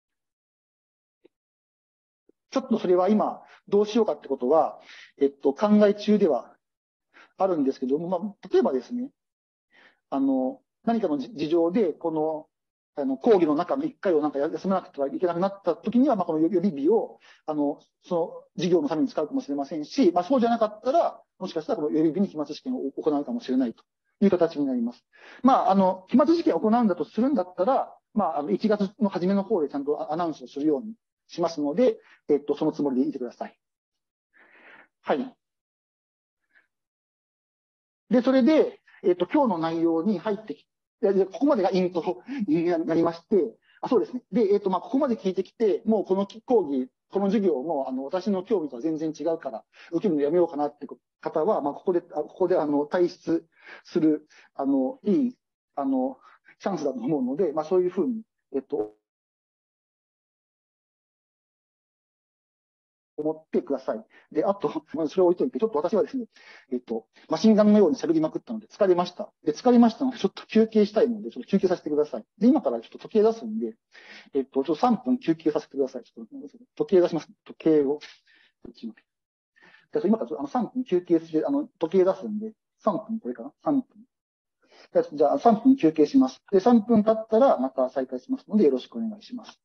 ちょっとそれは今、どうしようかってことは、考え中ではあるんですけども、例えばですね、何かの事情で、講義の中の1回を休まなくてはいけなくなった時には、この予備日を、その授業のために使うかもしれませんし、そうじゃなかったら、もしかしたらこの予備日に期末試験を行うかもしれないという形になります。期末試験を行うんだとするんだったら、1月の初めの方でちゃんとアナウンスをするようにしますので、そのつもりでいてください。はい。で、それで、今日の内容に入ってきて、ここまでがイントロになりまして、そうですね。で、ここまで聞いてきて、もうこの講義、この授業も、私の興味とは全然違うから、受けるのやめようかなって方は、ここで、退出する、いい、チャンスだと思うので、そういうふうに、思ってください。で、あと、それを置いといて、ちょっと私はですね、マシンガンのように喋りまくったので疲れました。で、疲れましたので、ちょっと休憩したいので、ちょっと休憩させてください。で、今からちょっと時計出すんで、ちょっと3分休憩させてください。ちょっと時計出します。時計を。今から3分休憩する、時計出すんで、3分これかな ?3 分。じゃあ3分休憩します。で、3分経ったらまた再開しますので、よろしくお願いします。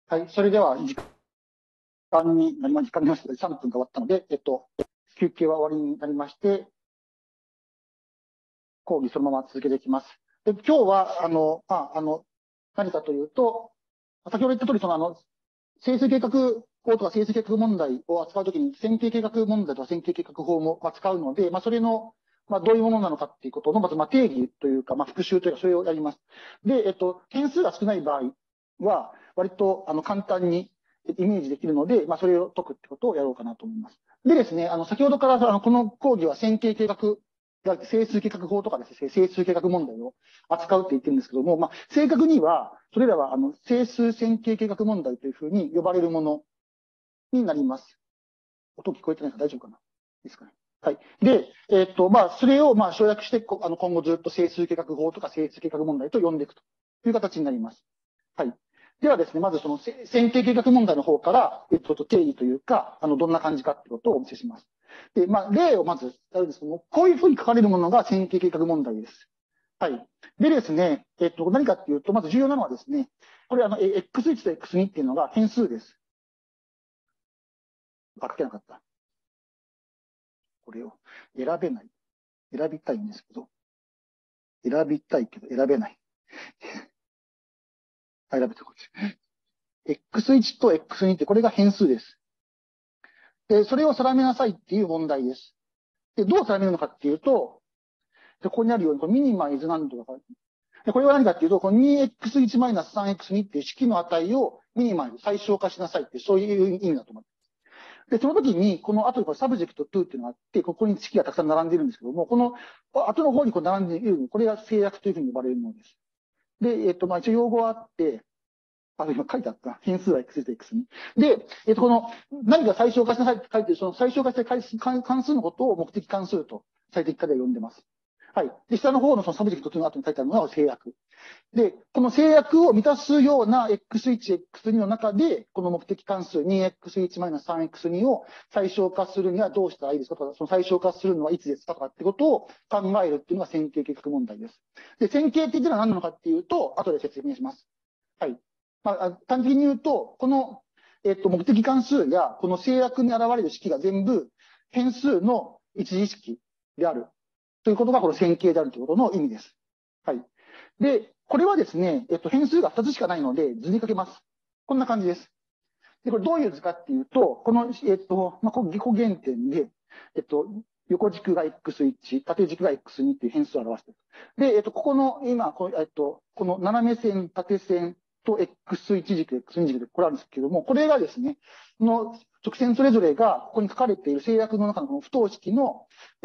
はい。それでは、時間になりました。3分が終わったので、休憩は終わりになりまして、講義そのまま続けていきます。で、今日は、何かというと、先ほど言った通り、整数計画法とか整数計画問題を扱うときに、線形計画問題とか線形計画法も使うので、それの、どういうものなのかっていうことの、まず、定義というか、復習というか、それをやります。で、件数が少ない場合は、割と、簡単にイメージできるので、それを解くってことをやろうかなと思います。でですね、先ほどから、この講義は線形計画、整数計画法とかですね、整数計画問題を扱うって言ってるんですけども、正確には、それらは、整数線形計画問題というふうに呼ばれるものになります。音聞こえてないか大丈夫かなですかね。はい。で、それを、省略して、今後ずっと整数計画法とか整数計画問題と呼んでいくという形になります。はい。ではですね、まずその線形計画問題の方から、定義というか、どんな感じかってことをお見せします。で、例をまずやるんですけども、こういうふうに書かれるものが線形計画問題です。はい。でですね、何かっていうと、まず重要なのはですね、これx1 と x2 っていうのが変数です。書けなかった。これを選べない。選びたいんですけど。選びたいけど選べない。選べてこっち。x1 と x2 ってこれが変数です。で、それを定めなさいっていう問題です。で、どう定めるのかっていうと、ここにあるように、これミニマイズなんとか。で、これは何かっていうと、この 2x1-3x2 っていう式の値をミニマイズ、最小化しなさいって、そういう意味だと思います。で、その時に、この後にこれサブジェクト2っていうのがあって、ここに式がたくさん並んでいるんですけども、この後の方にこう並んでいる、これが制約というふうに呼ばれるものです。で、一応用語があって、今書いてあった。変数は x と x に。で、この、何が最小化しなさいって書いてる、その最小化した関数のことを目的関数と最適化では呼んでます。はい。で、下の方のそのサブジェクトというの後に書いてあるのが制約。で、この制約を満たすような x1、x2 の中で、この目的関数 2x1-3x2 を最小化するにはどうしたらいいですかとか、その最小化するのはいつですかとかってことを考えるっていうのが線形計画問題です。で、線形っていうのは何なのかっていうと、後で説明します。はい。単純に言うと、この、目的関数や、この制約に現れる式が全部変数の一次式である。ということが、この線形であるということの意味です。はい。で、これはですね、変数が2つしかないので、図にかけます。こんな感じです。で、これどういう図かっていうと、この、この自己減点で、横軸が x1、縦軸が x2 っていう変数を表している。で、ここの、今、この斜め線、縦線と x1 軸、x2 軸でこれあるんですけども、これがですね、この直線それぞれが、ここに書かれている制約の中のこの不等式の、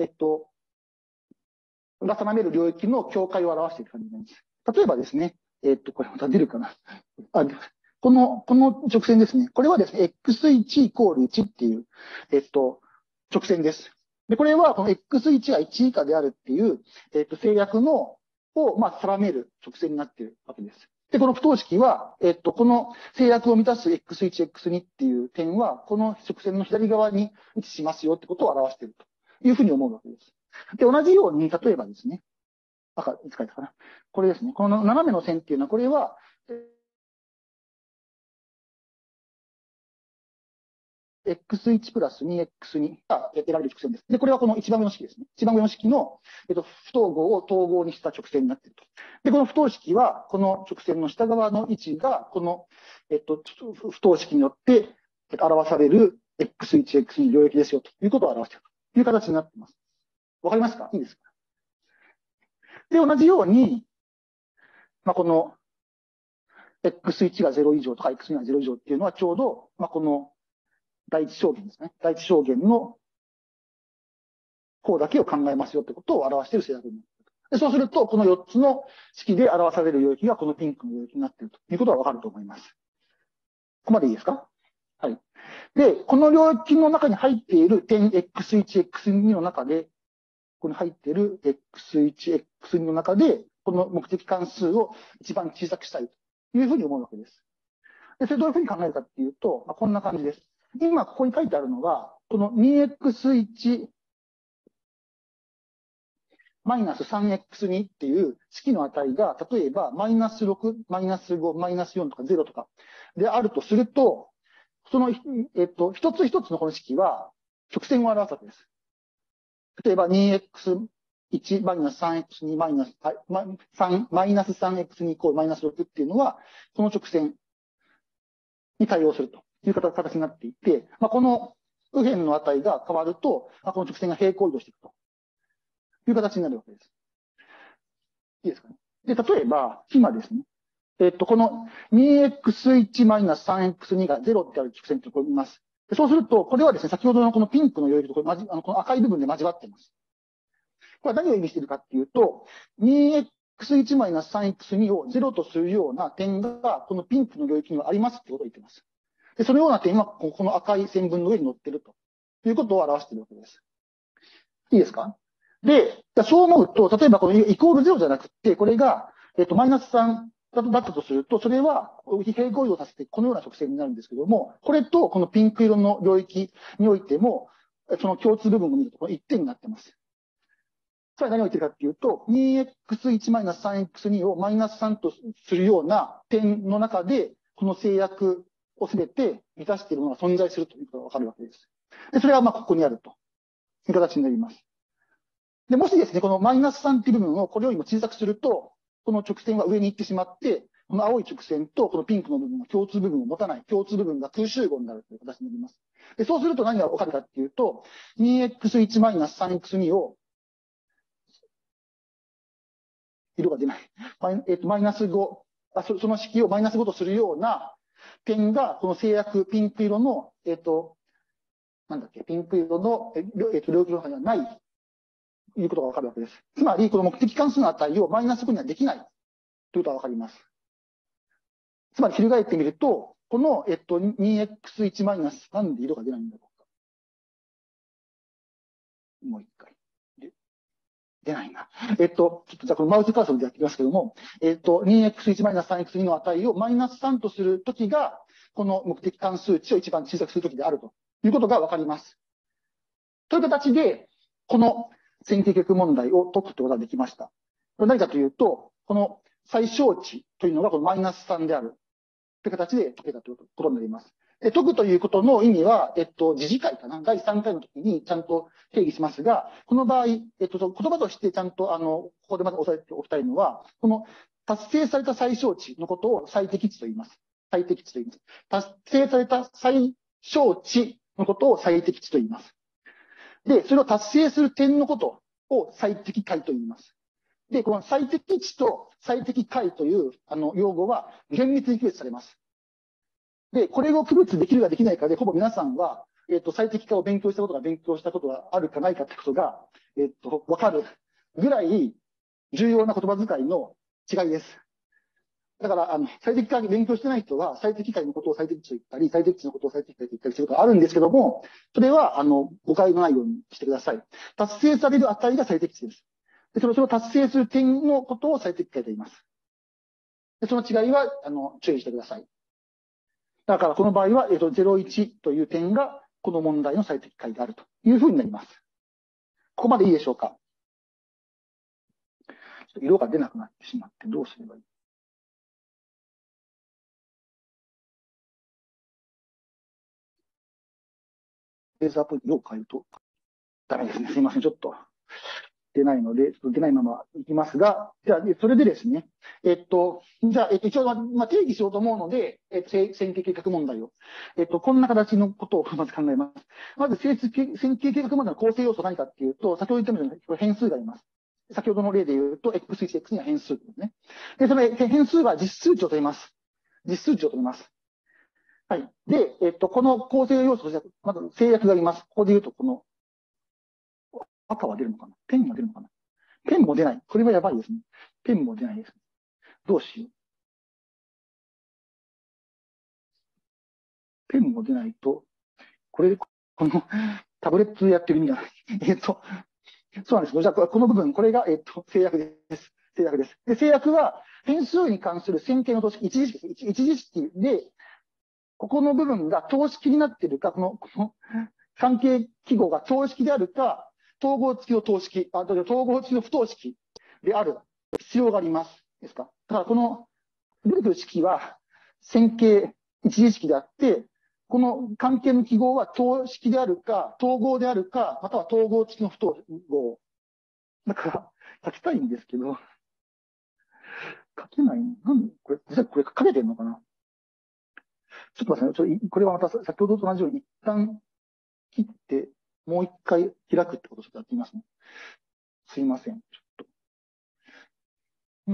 が定める領域の境界を表している感じなんです。例えばですね、これまた出るかな。この直線ですね。これはですね、x1 イコール1っていう、直線です。で、これはこの x1 が1以下であるっていう、制約を、定める直線になっているわけです。で、この不等式は、この制約を満たす x1、x2 っていう点は、この直線の左側に位置しますよってことを表しているというふうに思うわけです。で、同じように、例えばですね、いつ書いたかな。これですね。この斜めの線っていうのは、これは、x1 プラス 2x2 が得られる直線です。で、これはこの一番上の式ですね。一番上の式の、不等号を等号にした直線になっていると。で、この不等式は、この直線の下側の位置が、この、不等式によって表される x1、x2 領域ですよということを表しているという形になっています。わかりますか？いいですか？で、同じように、この x1 が0以上とか x2 が0以上っていうのはちょうど、この第一象限ですね。第一象限の方だけを考えますよってことを表している制約になっている。で、そうすると、この4つの式で表される領域がこのピンクの領域になっているということがわかると思います。ここまでいいですか？はい。で、この領域の中に入っている点 x1、x2 の中で、ここに入っている x1、x2 の中で、この目的関数を一番小さくしたいというふうに思うわけです。で、それどういうふうに考えるかっていうと、こんな感じです。今、ここに書いてあるのが、この 2x1 マイナス 3x2 っていう式の値が、例えば、マイナス6、マイナス5、マイナス4とか0とかであるとすると、その、一つ一つのこの式は、直線を表すわけです。例えば、2x1 マイナス 3x2 マイナス、マイナス 3x2 イコールマイナス6っていうのは、この直線に対応するという形になっていて、この右辺の値が変わると、この直線が平行移動していくという形になるわけです。いいですかね。で、例えば、今ですね、この 2x1-3x2 が0ってある直線ってこれ見ます。そうすると、これはですね、先ほどのこのピンクの領域とこの赤い部分で交わっています。これは何を意味しているかっていうと、2x1-3x2 を0とするような点が、このピンクの領域にはありますってことを言っています。で、そのような点は、この赤い線分の上に乗っているということを表しているわけです。いいですか？で、そう思うと、例えばこのイコール0じゃなくて、これが、マイナス3だったとすると、それは平行移動させてこのような直線になるんですけども、これとこのピンク色の領域においても、その共通部分を見ると、この1点になっています。つまり何を言ってるかっていうと、2x1-3x2 をマイナス3とするような点の中で、この制約をすべて満たしているものが存在するということがわかるわけです。で、それはここにあるという形になります。で、もしですね、このマイナス3っていう部分をこれよりも小さくすると、この直線は上に行ってしまって、この青い直線とこのピンクの部分の共通部分を持たない、共通部分が空集合になるという形になります。で、そうすると何がわかるかっていうと、2x1-3x2 を、色が出ない。マイナス5、その式をマイナス5とするような点が、この制約、ピンク色の、ピンク色の、領域の中にはない、いうことがわかるわけです。つまり、この目的関数の値をマイナス5にはできないということがわかります。つまり、翻ってみると、この、2x1 マイナス、なんで色が出ないんだろうか。もう一回。出ないな。ちょっとじゃあこのマウスカーソルでやってみますけども、2x1-3x2 の値をマイナス3とするときが、この目的関数値を一番小さくするときであるということがわかります。という形で、この線形局問題を解くということができました。何かというと、この最小値というのがこのマイナス3であるという形で解けたということになります。解くということの意味は、次次回かな、第3回の時にちゃんと定義しますが、この場合、言葉としてちゃんと、ここでまず押さえておきたいのは、この達成された最小値のことを最適値と言います。最適値と言います。達成された最小値のことを最適値と言います。で、それを達成する点のことを最適解と言います。で、この最適値と最適解という用語は厳密に区別されます。で、これを区別できるかできないかで、ほぼ皆さんは、最適化を勉強したことがあるかないかってことが、わかるぐらい重要な言葉遣いの違いです。だから、最適化勉強してない人は、最適解のことを最適値と言ったり、最適値のことを最適解と言ったりすることがあるんですけども、それは、誤解のないようにしてください。達成される値が最適値です。で、それを達成する点のことを最適解と言います。で、その違いは、注意してください。だから、この場合は、01という点が、この問題の最適解であるというふうになります。ここまでいいでしょうか？色が出なくなってしまって、どうすればいい？レーザーポイント色を変えるとダメですね。すいません。ちょっと出ないので、出ないままいきますが、じゃあ、それでですね、じゃあ、一応、定義しようと思うので、線形計画問題を。こんな形のことをまず考えます。まず、線形計画問題の構成要素は何かっていうと、先ほど言ったように変数があります。先ほどの例で言うと、x1、x2 は変数ですね。で、その変数は実数値を取ります。実数値を取ります。はい。で、この構成要素としては、まず制約があります。ここで言うと、この、赤は出るのかな？ペンは出るのかな？ペンも出ない。これはやばいですね。ペンも出ないです。どうしよう。ペンも出ないと、これ、このタブレットでやってる意味がない。そうなんです。じゃあ、この部分、これが、制約です。制約です。で、制約は、変数に関する線形の等式、一次式です。一次式で、ここの部分が等式になっているか、この関係記号が等式であるか、 統合付きの等式、統合付きの不等式である必要があります。ですか。だからこの出てくる式は線形一次式であって、この関係の記号は等式であるか、統合であるか、または統合付きの不等号。だから、書きたいんですけど、書けない。なんでこれ、実はこれ書かれてるのかな。ちょっと待ってね。これはまた先ほどと同じように一旦切って、もう一回開くってことをちょっとやってみますね。すいません。ちょっと。う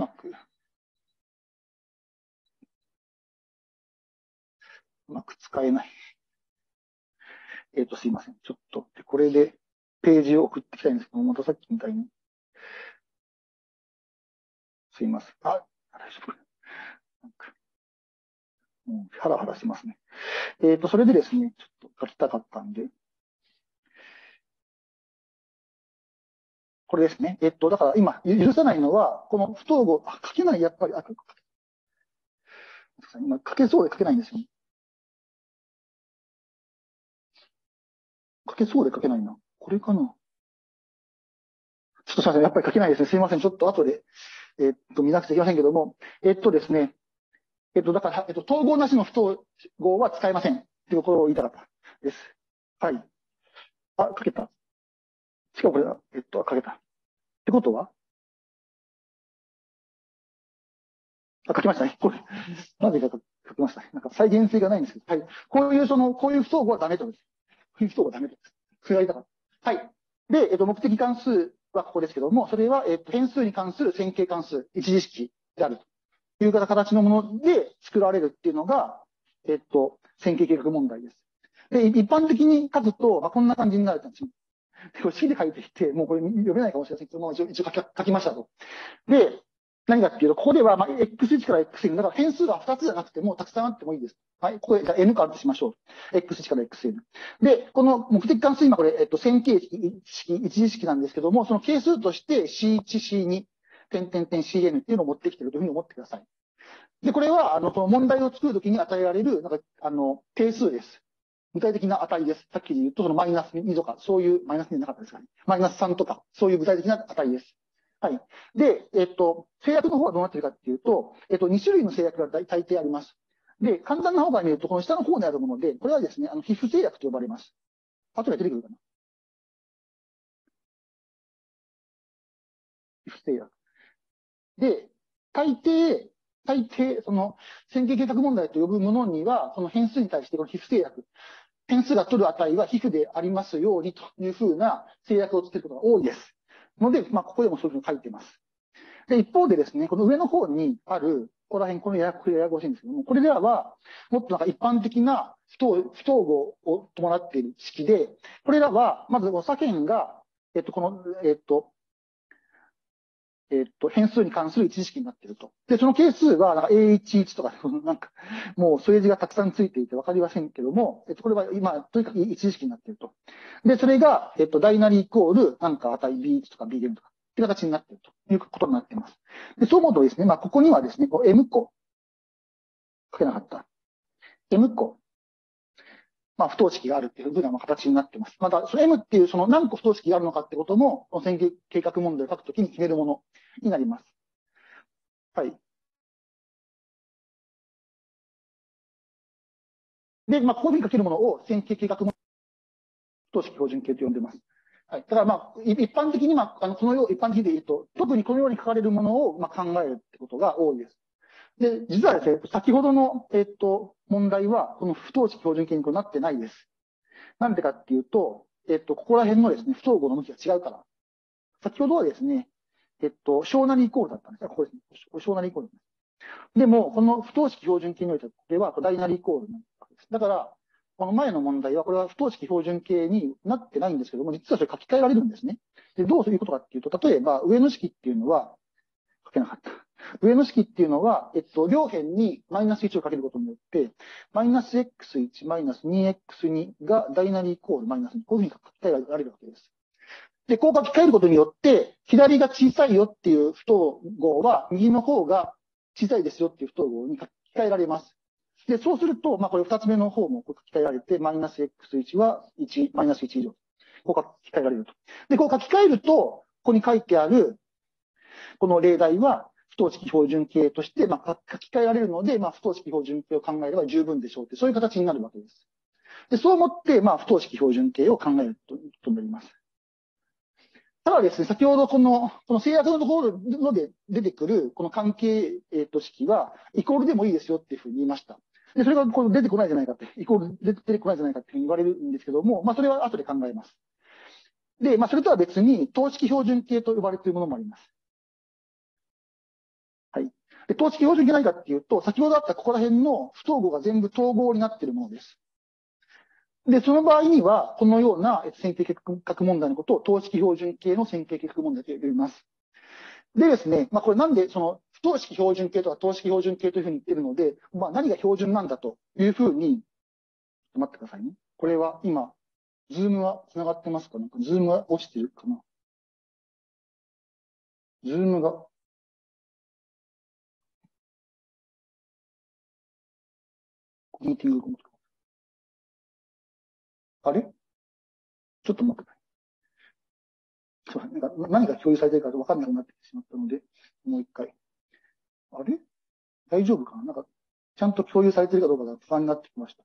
まく使えない。すいません。ちょっと、これでページを送ってきたいんですけど、またさっきみたいに。すいません。大丈夫。なんかハラハラしますね。それでですね、ちょっと書きたかったんで。これですね。だから今、許さないのは、この不等号、書けない、やっぱり、今、書けそうで書けないんですよ。書けそうで書けないな。これかな。ちょっとすいません。やっぱり書けないですね。すいません。ちょっと後で、見なくちゃいけませんけども。ですね。だから、統合なしの不等号は使えません。ということを言いたかったです。はい。書けた。しかもこれは、書けた。ってことは書きましたね。これ、なぜか書きましたね。なんか再現性がないんですけど。はい。こういう不等号はダメとです。こういう不等号はダメとです。それが言いたかった。はい。で、目的関数はここですけども、それは、変数に関する線形関数、一次式であるという形のもので作られるっていうのが、線形計画問題です。で、一般的に書くと、こんな感じになるんですよ。これ式で書いてきて、もうこれ読めないかもしれませんけども、一応書きましたと。で、何かっていうと、ここでは、x1 から xn、だから変数が2つじゃなくても、たくさんあってもいいです。はい、ここで、じゃあ n からとしましょう。x1 から xn。で、この目的関数、今これ、線形式、一次式なんですけども、その係数として C1、C2、点々点 CN っていうのを持ってきているというふうに思ってください。で、これは、この問題を作るときに与えられる、なんか、定数です。具体的な値です。さっきで言うと、そのマイナス2とか、そういう、マイナス2なかったですかね。マイナス3とか、そういう具体的な値です。はい。で、制約の方はどうなっているかっていうと、2種類の制約が大抵あります。で、簡単な方から見ると、この下の方にあるもので、これはですね、皮膚制約と呼ばれます。後で出てくるかな。皮膚制約。で、大抵、その、線形計画問題と呼ぶものには、その変数に対してこの皮膚制約、変数が取る値は皮膚でありますようにというふうな制約をつけることが多いです。ので、ここでもそういうふうに書いています。で、一方でですね、この上の方にある、ここら辺、このややこしいんですけども、これでは、もっとなんか一般的な不等号を伴っている式で、これらは、まず、左辺が、この、変数に関する一次式になっていると。で、その係数は、なんか A11 とか、なんか、もう数字がたくさんついていてわかりませんけども、これは今、とにかく一次式になっていると。で、それが、大なりイコール、なんか値 B1 とか B 減とか、っていう形になっているということになっています。で、そう思うとですね、ここにはですね、M 個、書けなかった。M 個、不等式があるっていうふうな形になっています。また、その M っていうその何個不等式があるのかってことも、この線形計画問題を書くときに決めるものになります。はい。で、ここに書けるものを線形計画不等式標準形と呼んでいます。はい。だから一般的にこのよう、一般的で言うと、特にこのように書かれるものを考えるってことが多いです。で、実はですね、先ほどの、問題は、この不等式標準形になってないです。なんでかっていうと、ここら辺のですね、不等号の向きが違うから。先ほどはですね、小なりイコールだったんですよ。ここですね。小なりイコール。でも、この不等式標準形においては、大なりイコールのわけです。だから、この前の問題は、これは不等式標準形になってないんですけども、実はそれ書き換えられるんですね。で、どういうことかっていうと、例えば、上の式っていうのは、書けなかった。上の式っていうのは、両辺にマイナス1をかけることによって、マイナス x1、マイナス 2x2 が大なりイコールマイナス2。こういうふうに書き換えられるわけです。で、こう書き換えることによって、左が小さいよっていう不等号は、右の方が小さいですよっていう不等号に書き換えられます。で、そうすると、これ二つ目の方も書き換えられて、マイナス x1 は1、マイナス1以上。 こう書き換えられると。で、こう書き換えると、ここに書いてある、この例題は、不等式標準形として、書き換えられるので、不等式標準形を考えれば十分でしょうって、そういう形になるわけです。で、そう思って、不等式標準形を考えるとなります。ただですね、先ほどこの制約のところで出てくる、この関係、式は、イコールでもいいですよっていうふうに言いました。で、それがこの出てこないじゃないかって、イコール出てこないじゃないかっていうふうに言われるんですけども、それは後で考えます。で、それとは別に、等式標準形と呼ばれているものもあります。はい。で、等式標準形何かっていうと、先ほどあったここら辺の不等号が全部等号になっているものです。で、その場合には、このような線形結核問題のことを等式標準形の線形結核問題と呼びます。でですね、これなんで不等式標準形とか等式標準形というふうに言ってるので、何が標準なんだというふうに、待ってくださいね。これは今、ズームは繋がってますか？なんかズームは落ちてるかな？ズームが。ミーティング。あれちょっと待ってください。何が共有されているか分かんなくなってしまったので、もう一回。あれ大丈夫かな？ちゃんと共有されているかどうかが不安になってきました。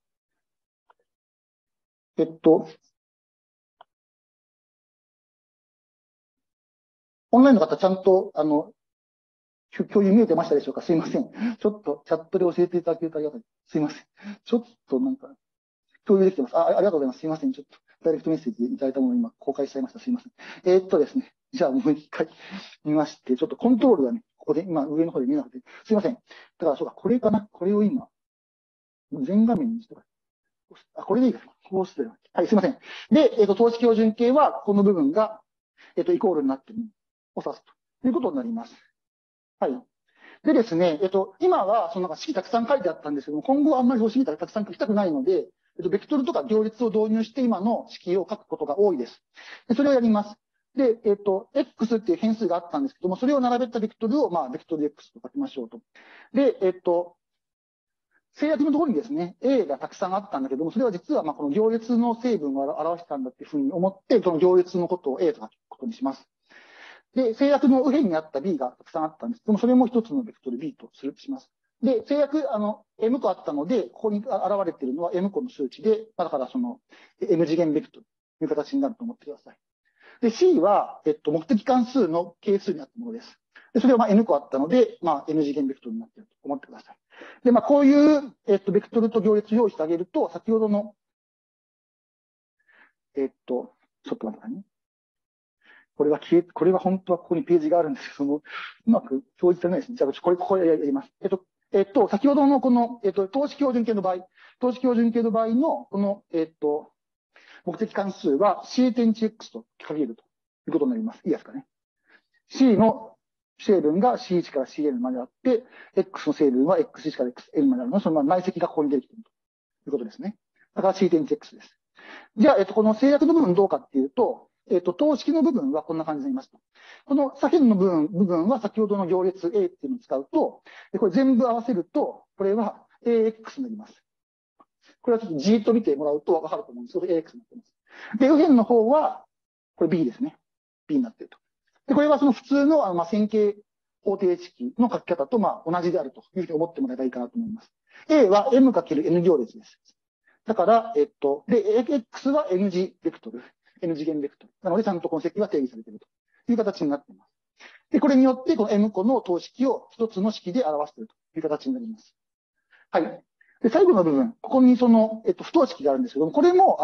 オンラインの方、ちゃんと、共有見えてましたでしょうか？すいません。ちょっとチャットで教えていただけるとありがたい。すいません。ちょっと共有できてます。ありがとうございます。すいません。ちょっと、ダイレクトメッセージいただいたものを今公開しちゃいました。すいません。ですね。じゃあもう一回見まして、ちょっとコントロールがね、ここで今上の方で見えなくて、すいません。だからそうか、これかな。これを今、全画面にして、これでいいかな。こうして、はい、すいません。で、等式標準形は、この部分が、イコールになっているを指すということになります。はい。でですね、今は、式たくさん書いてあったんですけども、今後はあんまり式たくさん書きたくないので、ベクトルとか行列を導入して今の式を書くことが多いです。でそれをやります。で、x っていう変数があったんですけども、それを並べたベクトルを、ベクトル x と書きましょうと。で、制約のところにですね、A がたくさんあったんだけども、それは実はこの行列の成分を表したんだっていうふうに思って、その行列のことを A と書くことにします。で、制約の右辺にあった B がたくさんあったんですけども、それも一つのベクトル B とします。で、制約、M 個あったので、ここに現れているのは M 個の数値で、だからM 次元ベクトルという形になると思ってください。で、C は、目的関数の係数になったものです。で、それはN 個あったので、N 次元ベクトルになっていると思ってください。で、こういう、ベクトルと行列を用意してあげると、先ほどの、ちょっと待ってくださいね。これは本当はここにページがあるんですけども、うまく表示されないですね。じゃあ、ここやります。先ほどのこの、等式標準形の場合の、この、目的関数は C 点値 X と書けるということになります。いいですかね。C の成分が C1 から Cn まであって、X の成分は X1 から Xn まであるので、その内積がここに出てきているということですね。だから C 点値 X です。じゃあ、この制約の部分どうかっていうと、等式の部分はこんな感じになります。この左辺の部分は先ほどの行列 A っていうのを使うと、これ全部合わせると、これは AX になります。これはちょっと G と見てもらうとわかると思うんですけど、AX になってます。で、右辺の方は、これ B ですね。B になっていると。で、これはその普通の線形方程式の書き方と同じであるというふうに思ってもらえばいいかなと思います。A は M×N 行列です。だから、で、X は N 次ベクトル。N 次元ベクトル。なので、ちゃんとこの積が定義されているという形になっています。で、これによって、この M 個の等式を一つの式で表しているという形になります。はい。で、最後の部分、ここに不等式があるんですけども、これも、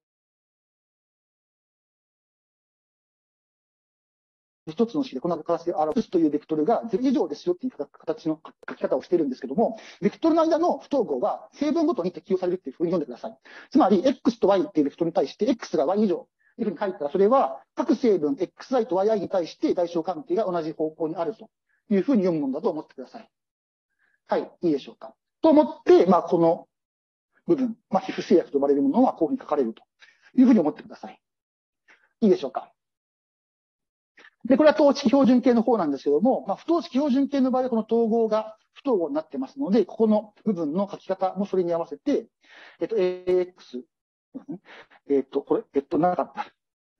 一つの式でこんな形で表すというベクトルが0以上ですよっていう形の書き方をしているんですけども、ベクトルの間の不等号は成分ごとに適用されるっていうふうに読んでください。つまり、x と y っていうベクトルに対して、x が y 以上というふうに書いたら、それは各成分 xi と yi に対して代償関係が同じ方向にあるというふうに読むものだと思ってください。はい、いいでしょうか。と思って、この部分、皮膚制約と呼ばれるものはこういうふうに書かれるというふうに思ってください。いいでしょうか。で、これは等式標準形の方なんですけども、不等式標準形の場合はこの統合が不等号になってますので、ここの部分の書き方もそれに合わせて、AX、これ、なかった。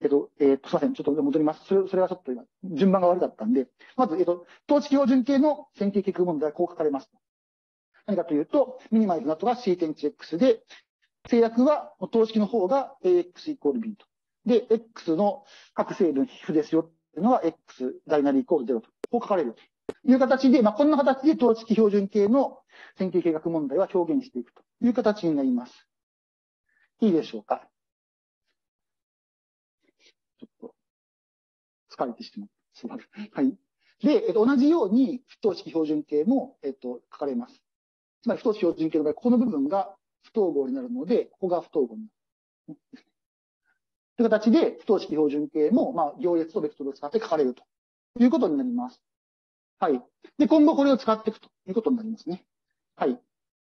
すいません。ちょっと戻ります。それはちょっと今、順番が悪かったんで、まず、等式標準形の線形計画問題はこう書かれます。何かというと、ミニマイズなどが C 点値 X で、制約は等式の方が AX イコール B と。で、X の各成分比ですよっていうのは X 大なりイコール0と。こう書かれるという形で、こんな形で等式標準形の線形計画問題は表現していくという形になります。いいでしょうか。ちょっと疲れてしまった。はい。で、同じように不等式標準形も、書かれます。つまり不等式標準形の場合、ここの部分が不等号になるので、ここが不等号になる。という形で、不等式標準形も、行列とベクトルを使って書かれるということになります。はい。で、今後これを使っていくということになりますね。はい。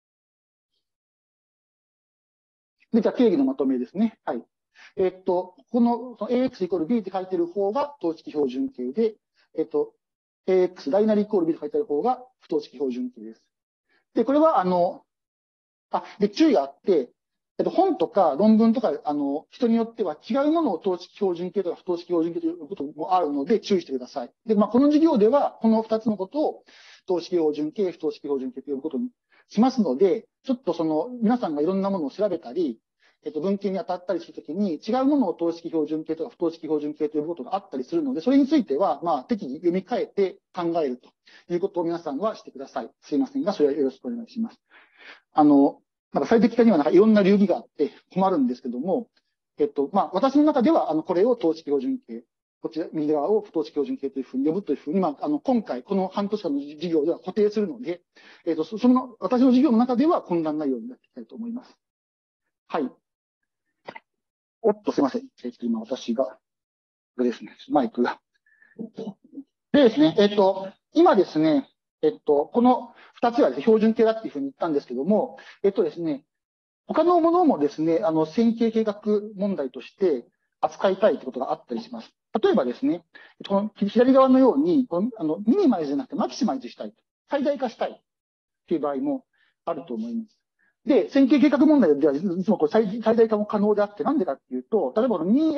で、じゃあ定義のまとめですね。はい。この AX イコール B って書いてる方が等式標準形で、AX 大なりイコール B と書いてある方が不等式標準形です。で、これは、で、注意があって、本とか論文とか、人によっては違うものを等式標準形とか不等式標準形ということもあるので注意してください。で、この授業では、この2つのことを等式標準形、不等式標準形と呼ぶことにしますので、ちょっと皆さんがいろんなものを調べたり、文献に当たったりするときに、違うものを等式標準形とか不等式標準形と呼ぶことがあったりするので、それについては、適宜読み替えて考えるということを皆さんはしてください。すいませんが、それはよろしくお願いします。最適化にはいろんな流儀があって困るんですけども、私の中では、これを等式標準形、こちら、右側を不等式標準形というふうに呼ぶというふうに、今回、この半年間の授業では固定するので、私の授業の中では混乱ないようになっていきたいと思います。はい。おっと、すいません。今私が、これですね、マイクが。でですね、今ですね、この2つはですね、標準形だっていうふうに言ったんですけども、ですね、他のものもですね、線形計画問題として扱いたいということがあったりします。例えばですね、この左側のように、ミニマイズじゃなくてマキシマイズしたい。最大化したいという場合もあると思います。で、線形計画問題ではいつもこれ最大化も可能であって、なんでかっていうと、例えば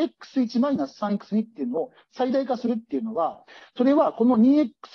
2x1-3x2 っていうのを最大化するっていうのは、それはこの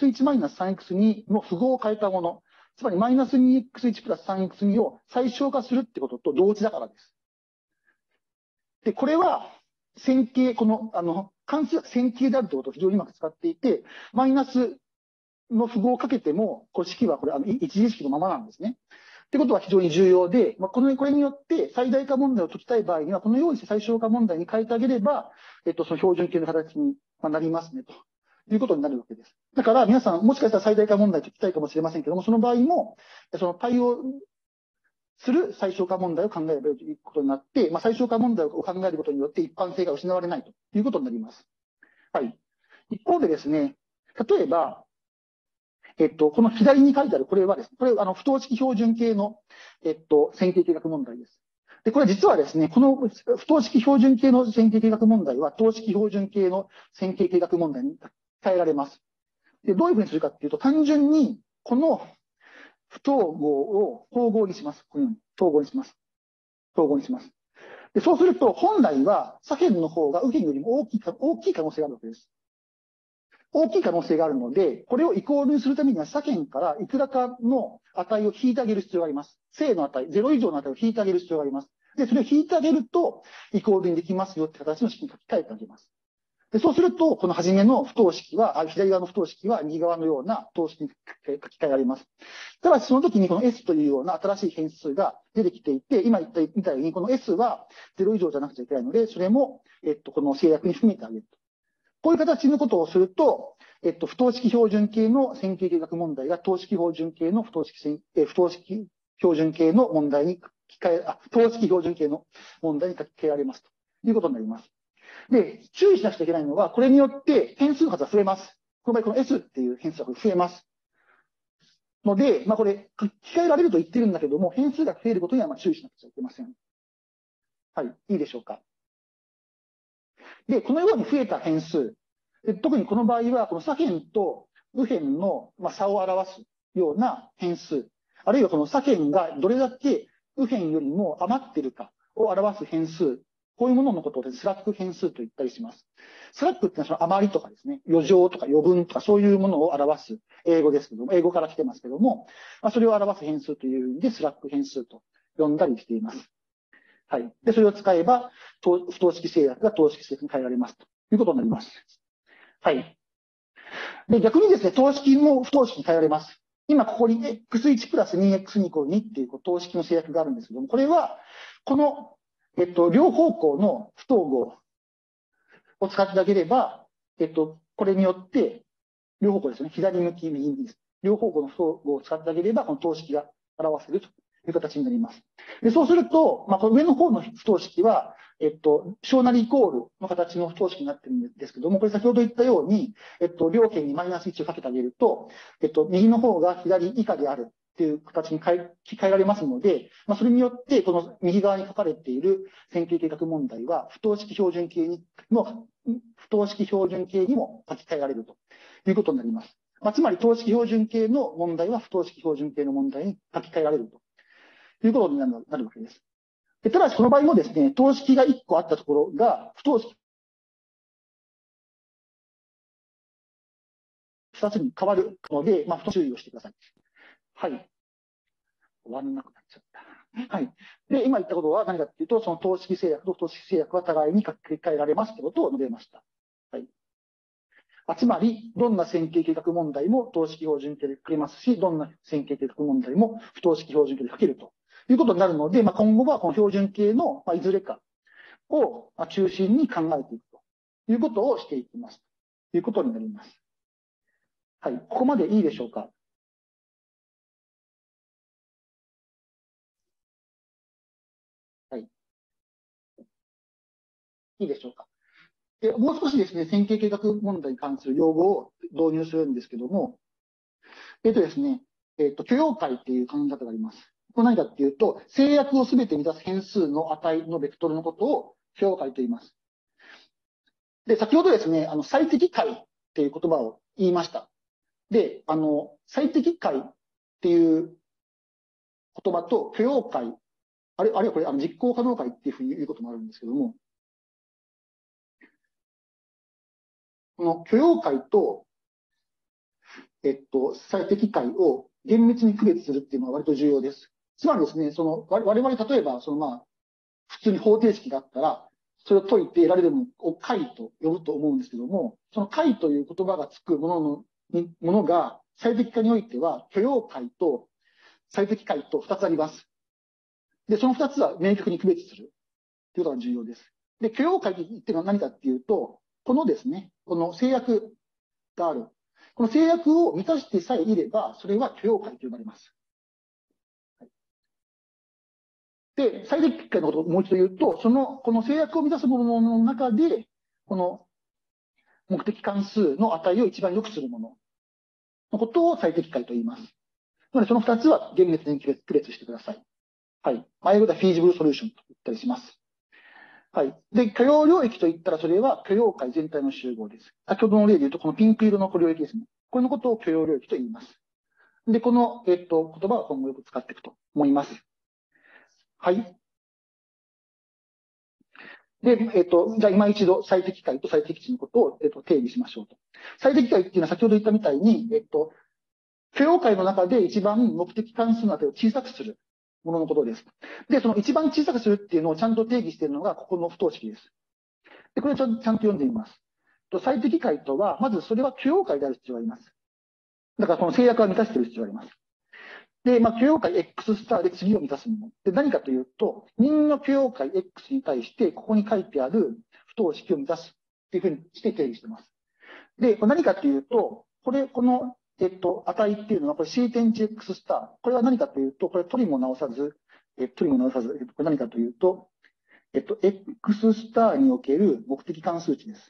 2x1-3x2 の符号を変えたもの、つまりマイナス 2x1 プラス 3x2 を最小化するってことと同時だからです。で、これは線形、関数が線形であるということを非常にうまく使っていて、マイナスの符号をかけても、式はこれ一次式のままなんですね。ってことは非常に重要で、これによって最大化問題を解きたい場合には、このようにして最小化問題に変えてあげれば、その標準形の形になりますね、ということになるわけです。だから皆さん、もしかしたら最大化問題解きたいかもしれませんけども、その場合も、対応する最小化問題を考えればいいということになって、最小化問題を考えることによって一般性が失われないということになります。はい。一方でですね、例えば、この左に書いてある、これはですね、これ不等式標準形の、線形計画問題です。で、これ実はですね、この不等式標準形の線形計画問題は、等式標準形の線形計画問題に変えられます。で、どういうふうにするかっていうと、単純に、この不等号を統合にします。このように統合にします。統合にします。で、そうすると、本来は左辺の方が右辺よりも大きい可能性があるわけです。大きい可能性があるので、これをイコールにするためには左辺からいくらかの値を引いてあげる必要があります。正の値、0以上の値を引いてあげる必要があります。で、それを引いてあげると、イコールにできますよって形の式に書き換えてあげます。で、そうすると、この初めの不等式は、左側の不等式は右側のような等式に書き換えられます。ただし、その時にこの S というような新しい変数が出てきていて、今言ったみたいに、この S は0以上じゃなくちゃいけないので、それも、この制約に含めてあげると。こういう形のことをすると、不等式標準形の線形計画問題が等式標準形の不等式標準形の問題に等式標準形の問題に書き換えられますということになります。で、注意しなくちゃいけないのは、これによって変数の数が増えます。この場合、この S っていう変数が増えます。ので、これ、書き換えられると言ってるんだけども、変数が増えることには注意しなくちゃいけません。はい、いいでしょうか。で、このように増えた変数、特にこの場合は、この左辺と右辺の差を表すような変数、あるいはこの左辺がどれだけ右辺よりも余っているかを表す変数こういうもののことをスラック変数と言ったりします。スラックっていうのはその余りとかですね、余剰とか余分とかそういうものを表す英語ですけども、英語から来てますけども、それを表す変数という意味でスラック変数と呼んだりしています。はい。で、それを使えば、不等式制約が等式制約に変えられますということになります。はい。で、逆にですね、等式も不等式に変えられます。今ここに x1 プラス 2x2 イコール2っていう等式の制約があるんですけども、これは、この、両方向の不等号を使ってあげれば、これによって、両方向ですね。左向き、右向きです。両方向の不等号を使ってあげれば、この等式が表せるという形になります。で、そうすると、この上の方の不等式は、小なりイコールの形の不等式になってるんですけども、これ先ほど言ったように、両辺にマイナス1をかけてあげると、右の方が左以下であるっていう形に変えられますので、それによって、この右側に書かれている線形計画問題は、不等式標準形にも書き換えられるということになります。つまり、等式標準形の問題は不等式標準形の問題に書き換えられるということになるわけです。ただし、この場合もですね、等式が1個あったところが、不等式2つに変わるので、注意をしてください。はい。終わらなくなっちゃった。はい。で、今言ったことは何かっていうと、その等式制約と不等式制約は互いに書き換えられますってことを述べました。はい。つまり、どんな線形計画問題も等式標準形で書けますし、どんな線形計画問題も不等式標準形で書けるということになるので、今後はこの標準形のいずれかを中心に考えていくということをしていきます。ということになります。はい。ここまでいいでしょうか？はい。いいでしょうか？で、もう少しですね、線形計画問題に関する用語を導入するんですけども、ですね、許容解っていう考え方があります。これ何かっていうと、制約をすべて満たす変数の値のベクトルのことを許容解と言います。で、先ほどですね、最適解っていう言葉を言いました。で、最適解っていう言葉と許容解、あるいはこれ、実行可能解っていうふうに言うこともあるんですけども、この許容解と、最適解を厳密に区別するっていうのは割と重要です。つまりですね、我々例えば、普通に方程式があったら、それを解いて得られるものを解と呼ぶと思うんですけども、その解という言葉がつくものが、最適化においては、許容解と最適解と2つあります。で、その2つは明確に区別するということが重要です。で、許容解っていうのは何かっていうと、このですね、この制約がある。この制約を満たしてさえいれば、それは許容解と呼ばれます。で、最適解のことをもう一度言うと、この制約を満たすものの中で、この目的関数の値を一番良くするもののことを最適解と言います。なので、その二つは厳密に区別してください。はい。英語では feasible solution と言ったりします。はい。で、許容領域といったら、それは許容解全体の集合です。先ほどの例で言うと、このピンク色の領域ですね。これのことを許容領域と言います。で、この、言葉は今後よく使っていくと思います。はい。で、じゃあ今一度最適解と最適値のことを、定義しましょうと。最適解っていうのは先ほど言ったみたいに、許容解の中で一番目的関数の値を小さくするもののことです。で、その一番小さくするっていうのをちゃんと定義しているのが、ここの不等式です。で、これをちゃんと読んでみます。最適解とは、まずそれは許容解である必要があります。だからこの制約は満たしている必要があります。で、許容解 X スターで次を満たすもの。で、何かというと、人の許容解 X に対して、ここに書いてある不等式を満たすっていうふうにして定義しています。で、これ何かというと、この、値っていうのは、これ C 点値 X スター。これは何かというと、これ取りも直さず、これ何かというと、X スターにおける目的関数値です。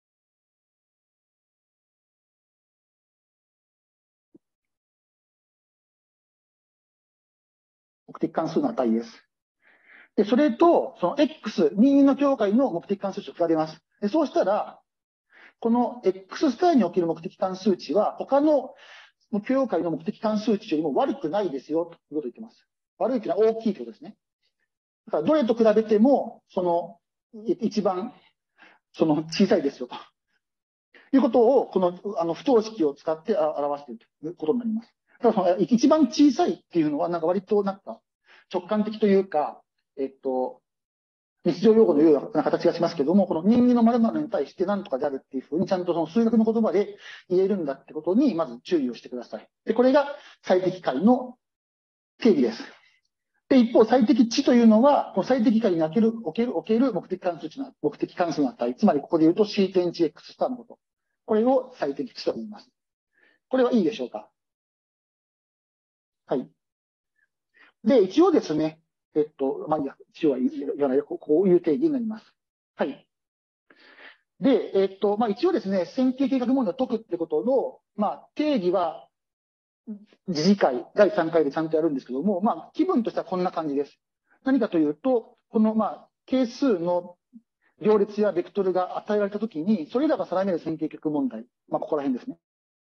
目的関数の値です。で、それと、その X、任意の境界の目的関数値を比べます。で、そうしたら、この X スターにおける目的関数値は、他の境界の目的関数値よりも悪くないですよ、ということを言ってます。悪いというのは大きいということですね。だから、どれと比べても、 一番、小さいですよと。いうことを、不等式を使って表しているということになります。ただ、一番小さいっていうのは、割と直感的というか、日常用語のような形がしますけども、この任意の〇〇に対して何とかであるっていうふうに、ちゃんとその数学の言葉で言えるんだってことに、まず注意をしてください。で、これが最適解の定義です。で、一方、最適値というのは、この最適解における目的関数の値、つまりここで言うと C 点値 X スターのこと。これを最適値と言います。これはいいでしょうか？はい。で、一応ですね、まあ、一応は言わない、こういう定義になります。はい。で、まあ、一応ですね、線形計画問題を解くってことの、まあ、定義は、次次回、第3回でちゃんとやるんですけども、まあ、気分としてはこんな感じです。何かというと、まあ、係数の行列やベクトルが与えられたときに、それらが定める線形計画問題。まあ、ここら辺ですね。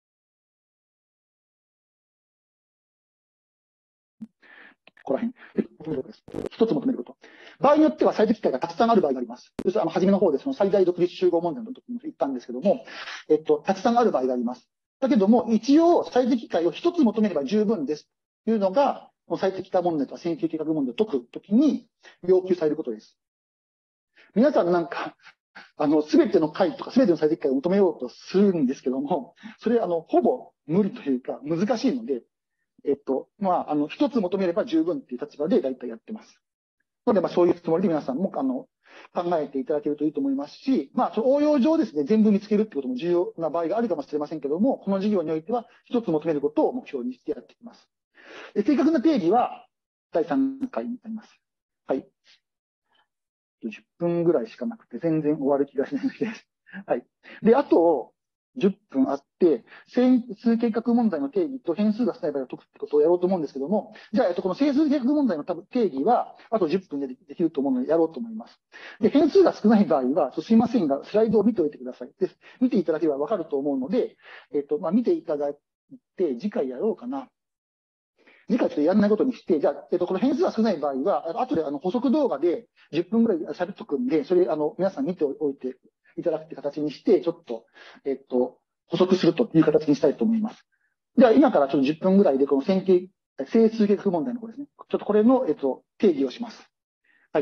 ここら辺。一つ求めること。場合によっては最適解がたくさんある場合があります。初めの方でその最大独立集合問題の時に言ったんですけども、たくさんある場合があります。だけども、一応最適解を一つ求めれば十分ですというのが、最適化問題とか線形計画問題を解くときに要求されることです。皆さんすべての解とかすべての最適解を求めようとするんですけども、それ、ほぼ無理というか難しいので、まあ、一つ求めれば十分っていう立場で大体やってます。ので、まあ、そういうつもりで皆さんも、考えていただけるといいと思いますし、まあ、応用上ですね、全部見つけるってことも重要な場合があるかもしれませんけども、この授業においては、一つ求めることを目標にしてやっていきます。で、正確な定義は、第3回になります。はい。10分ぐらいしかなくて、全然終わる気がしないので。はい。で、あと、10分あって、整数計画問題の定義と変数が少ない場合を解くってことをやろうと思うんですけども、じゃあ、この整数計画問題の定義は、あと10分でできると思うのでやろうと思います。で、変数が少ない場合は、すいませんが、スライドを見ておいてください。で、見ていただければわかると思うので、まあ、見ていただいて、次回やろうかな。次回ちょっとやらないことにして、じゃあ、この変数が少ない場合は、後で補足動画で10分ぐらい喋っとくんで、それ、皆さん見ておいていただくって形にして、ちょっと、補足するという形にしたいと思います。では、今からちょっと10分ぐらいで、この整数計画問題の方ですね。ちょっとこれの、定義をします。はい。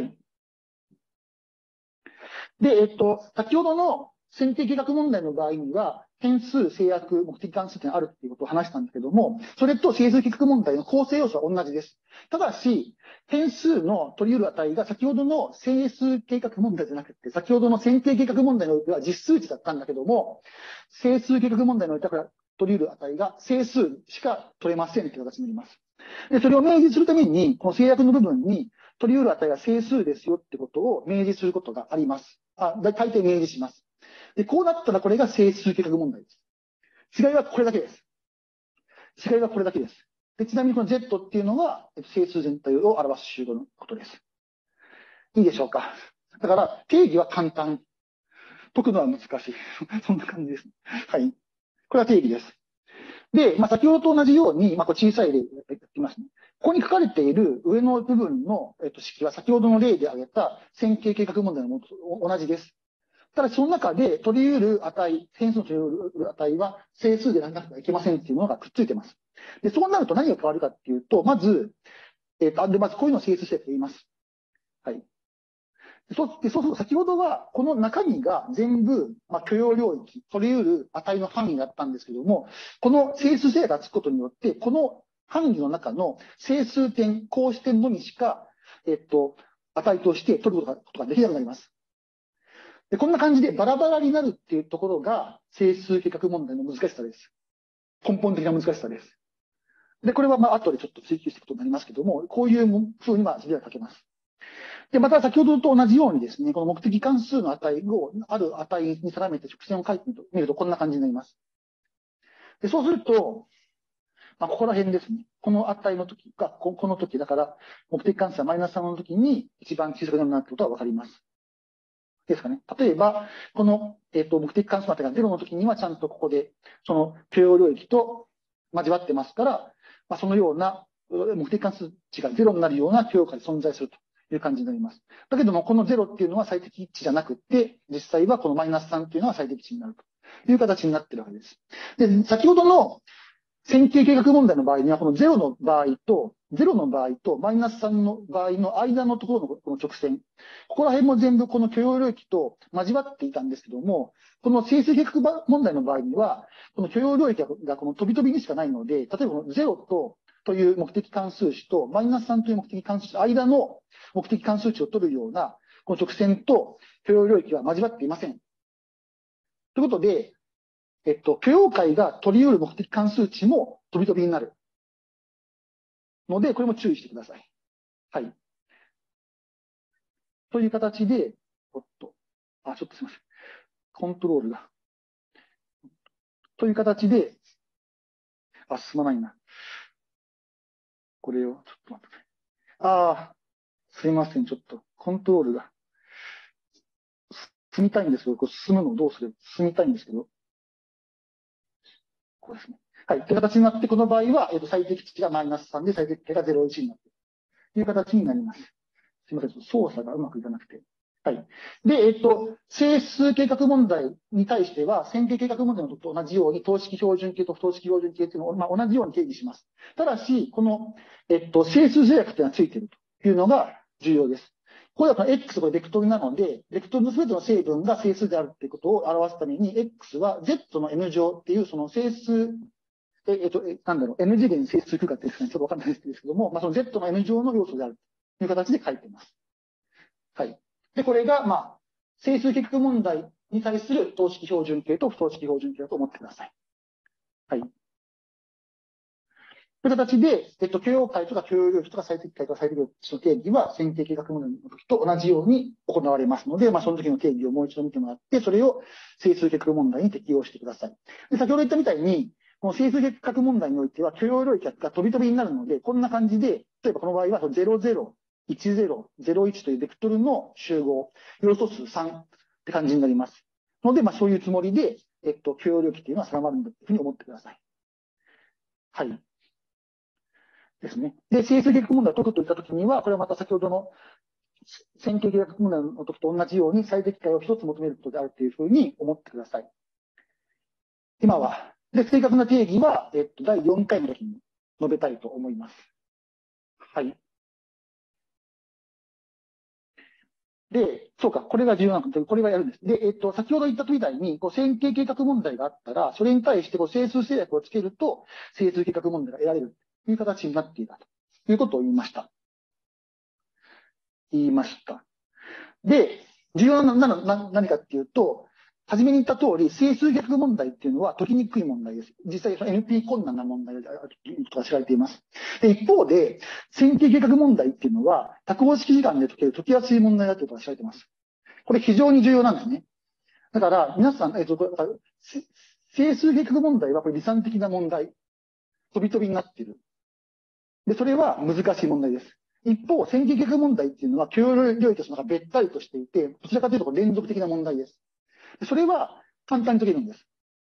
で、先ほどの線形計画問題の場合には、変数、制約、目的関数点あるっていうことを話したんですけども、それと整数計画問題の構成要素は同じです。ただし、変数の取り得る値が先ほどの整数計画問題じゃなくて、先ほどの線形計画問題においては実数値だったんだけども、整数計画問題においては取り得る値が整数しか取れませんという形になります。で、それを明示するために、この制約の部分に取り得る値が整数ですよってことを明示することがあります。大抵明示します。で、こうなったらこれが整数計画問題です。違いはこれだけです。違いはこれだけです。で、ちなみにこの Z っていうのが整数全体を表す集合のことです。いいでしょうか。だから定義は簡単。解くのは難しい。そんな感じです。はい。これは定義です。で、まあ、先ほどと同じように、まあ、これ小さい例でやってみますね。ここに書かれている上の部分の、式は先ほどの例で挙げた線形計画問題のものと同じです。ただ、その中で取り得る値、変数の取り得る値は整数でなければいけませんっていうものがくっついてます。で、そうなると何が変わるかっていうと、まず、まずこういうのを整数式と言います。はい。そうすると、先ほどは、この中身が全部、まあ、許容領域、取り得る値の範囲だったんですけども、この整数性がつくことによって、この範囲の中の整数点、公式点のみしか、値として取ることができなくなります。で、こんな感じでバラバラになるっていうところが整数計画問題の難しさです。根本的な難しさです。で、これはまあ後でちょっと追求していくことになりますけども、こういう風に図では書けます。で、また先ほどと同じようにですね、この目的関数の値をある値に定めて直線を書いてみるとこんな感じになります。で、そうすると、まあ、ここら辺ですね。この値の時が、この時だから、目的関数はマイナス3の時に一番小さくなるなってことはわかります。ですかね。例えば、この、目的関数の値が0の時にはちゃんとここで、その許容領域と交わってますから、まあ、そのような目的関数値が0になるような許容価で存在するという感じになります。だけども、この0っていうのは最適値じゃなくて、実際はこのマイナス3っていうのは最適値になるという形になっているわけです。で、先ほどの線形計画問題の場合には、この0の場合とマイナス3の場合の間のところのこの直線、ここら辺も全部この許容領域と交わっていたんですけども、この整数計画問題の場合には、この許容領域がこの飛び飛びにしかないので、例えばこの0という目的関数値とマイナス3という目的関数値、間の目的関数値を取るような、この直線と許容領域は交わっていません。ということで、許容解が取り得る目的関数値も飛び飛びになるので、これも注意してください。はい。という形で、ちょっとすいません。コントロールが。という形で、進まないな。これを、ちょっと待ってください。すいません。ちょっと、コントロールが。進みたいんですけど、これ進むのをどうすれば進みたいんですけど。こうですね。はい。という形になって、この場合は、最適値がマイナス3で最適値が0.1になっているという形になります。すいません。操作がうまくいかなくて。はい。で、整数計画問題に対しては、線形計画問題の時と同じように、等式標準形と不等式標準形というのを、同じように定義します。ただし、この、整数制約というのがついているというのが重要です。これは X これベクトルなので、ベクトルのすべての成分が整数であるということを表すために、X は Z の N 乗っていうその整数、N 次元整数空間ってですね、ちょっとわかんないですけども、その Z の N 乗の要素であるという形で書いています。はい。で、これが、整数計画問題に対する等式標準形と不等式標準形だと思ってください。はい。という形で、許容解とか許容領域とか最適解とか最適値の定義は線形計画問題の時と同じように行われますので、その時の定義をもう一度見てもらって、それを整数計画問題に適用してください。で、先ほど言ったみたいに、この整数計画問題においては許容領域が飛び飛びになるので、こんな感じで、例えばこの場合は00、10、01というベクトルの集合、要素数3って感じになります。ので、そういうつもりで、許容領域っていうのは定まるんだというふうに思ってください。はい。ですね。で、整数計画問題を解くといったときには、これはまた先ほどの線形計画問題の時と同じように最適解を一つ求めることであるというふうに思ってください。今は。で、正確な定義は、第4回の時に述べたいと思います。はい。で、そうか、これが重要なので、これはやるんです。で、先ほど言ったみたいに、線形計画問題があったら、それに対して整数制約をつけると、整数計画問題が得られるという形になっていたということを言いました。で、重要なのは何かっていうと、初めに言った通り、整数逆問題っていうのは解きにくい問題です。実際、NP 困難な問題であると知られています。で、一方で、線形計画問題っていうのは、多項式時間で解ける解きやすい問題だということが知られています。これ非常に重要なんですね。だから、皆さん、整数計画問題はこれ理算的な問題。飛び飛びになっている。で、それは難しい問題です。一方、線形計画問題っていうのは許容領域とそのべったりとしていて、どちらかというと連続的な問題です。それは簡単に解けるんです。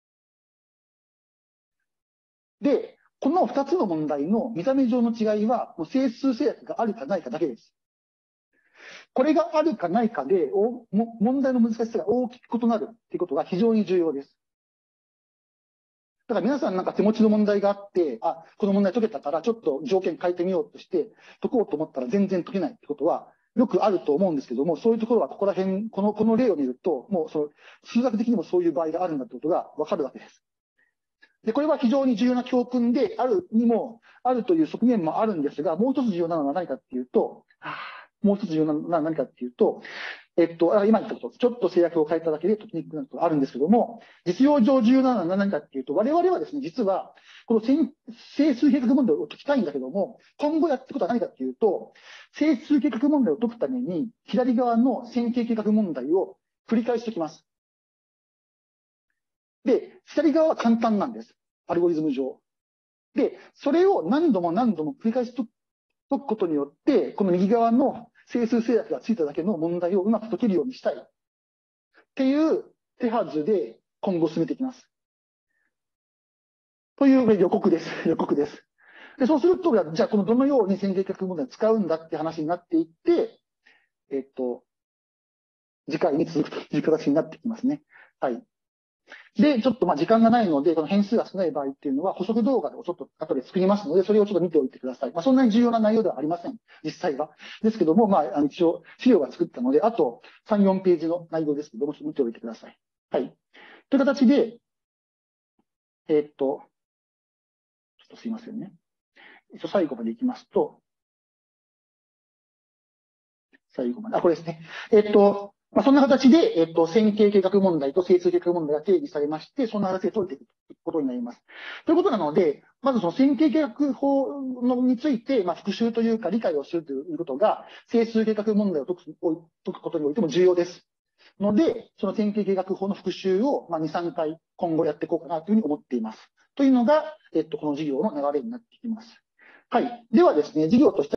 で、この2つの問題の見た目上の違いは、整数制約があるかないかだけです。これがあるかないかで、問題の難しさが大きく異なるということが非常に重要です。だから皆さん手持ちの問題があって、この問題解けたからちょっと条件変えてみようとして解こうと思ったら全然解けないってことはよくあると思うんですけども、そういうところはここら辺、この例を見ると、もう数学的にもそういう場合があるんだってことがわかるわけです。で、これは非常に重要な教訓であるという側面もあるんですが、もう一つ重要なのは何かっていうと、何かっていうと、今言ったこと、ちょっと制約を変えただけで解きにくくなることがあるんですけども、実用上重要なのは何かっていうと、我々はですね、実は、この整数計画問題を解きたいんだけども、今後やっていくことは何かっていうと、整数計画問題を解くために、左側の線形計画問題を繰り返しておきます。で、左側は簡単なんです。アルゴリズム上。で、それを何度も繰り返し解くことによって、この右側の整数制約がついただけの問題をうまく解けるようにしたい。っていう手はずで今後進めていきます。という予告です。で、そうすると、じゃあどのように線形計画問題を使うんだって話になっていって、 次回に続くという形になってきますね。はい。で、ちょっと時間がないので、この変数が少ない場合っていうのは補足動画をちょっと後で作りますので、それをちょっと見ておいてください。そんなに重要な内容ではありません。実際は。ですけども、一応資料が作ったので、あと3、4ページの内容ですけども、ちょっと見ておいてください。はい。という形で、ちょっとすいませんね。最後までいきますと、最後まで。これですね。そんな形で、線形計画問題と整数計画問題が定義されまして、そんな形で解いていくことになります。ということなので、まずその線形計画法について、復習というか理解をするということが、整数計画問題を解くことにおいても重要です。ので、その線形計画法の復習を、2、3回今後やっていこうかなというふうに思っています。というのが、この授業の流れになってきます。はい。ではですね、授業として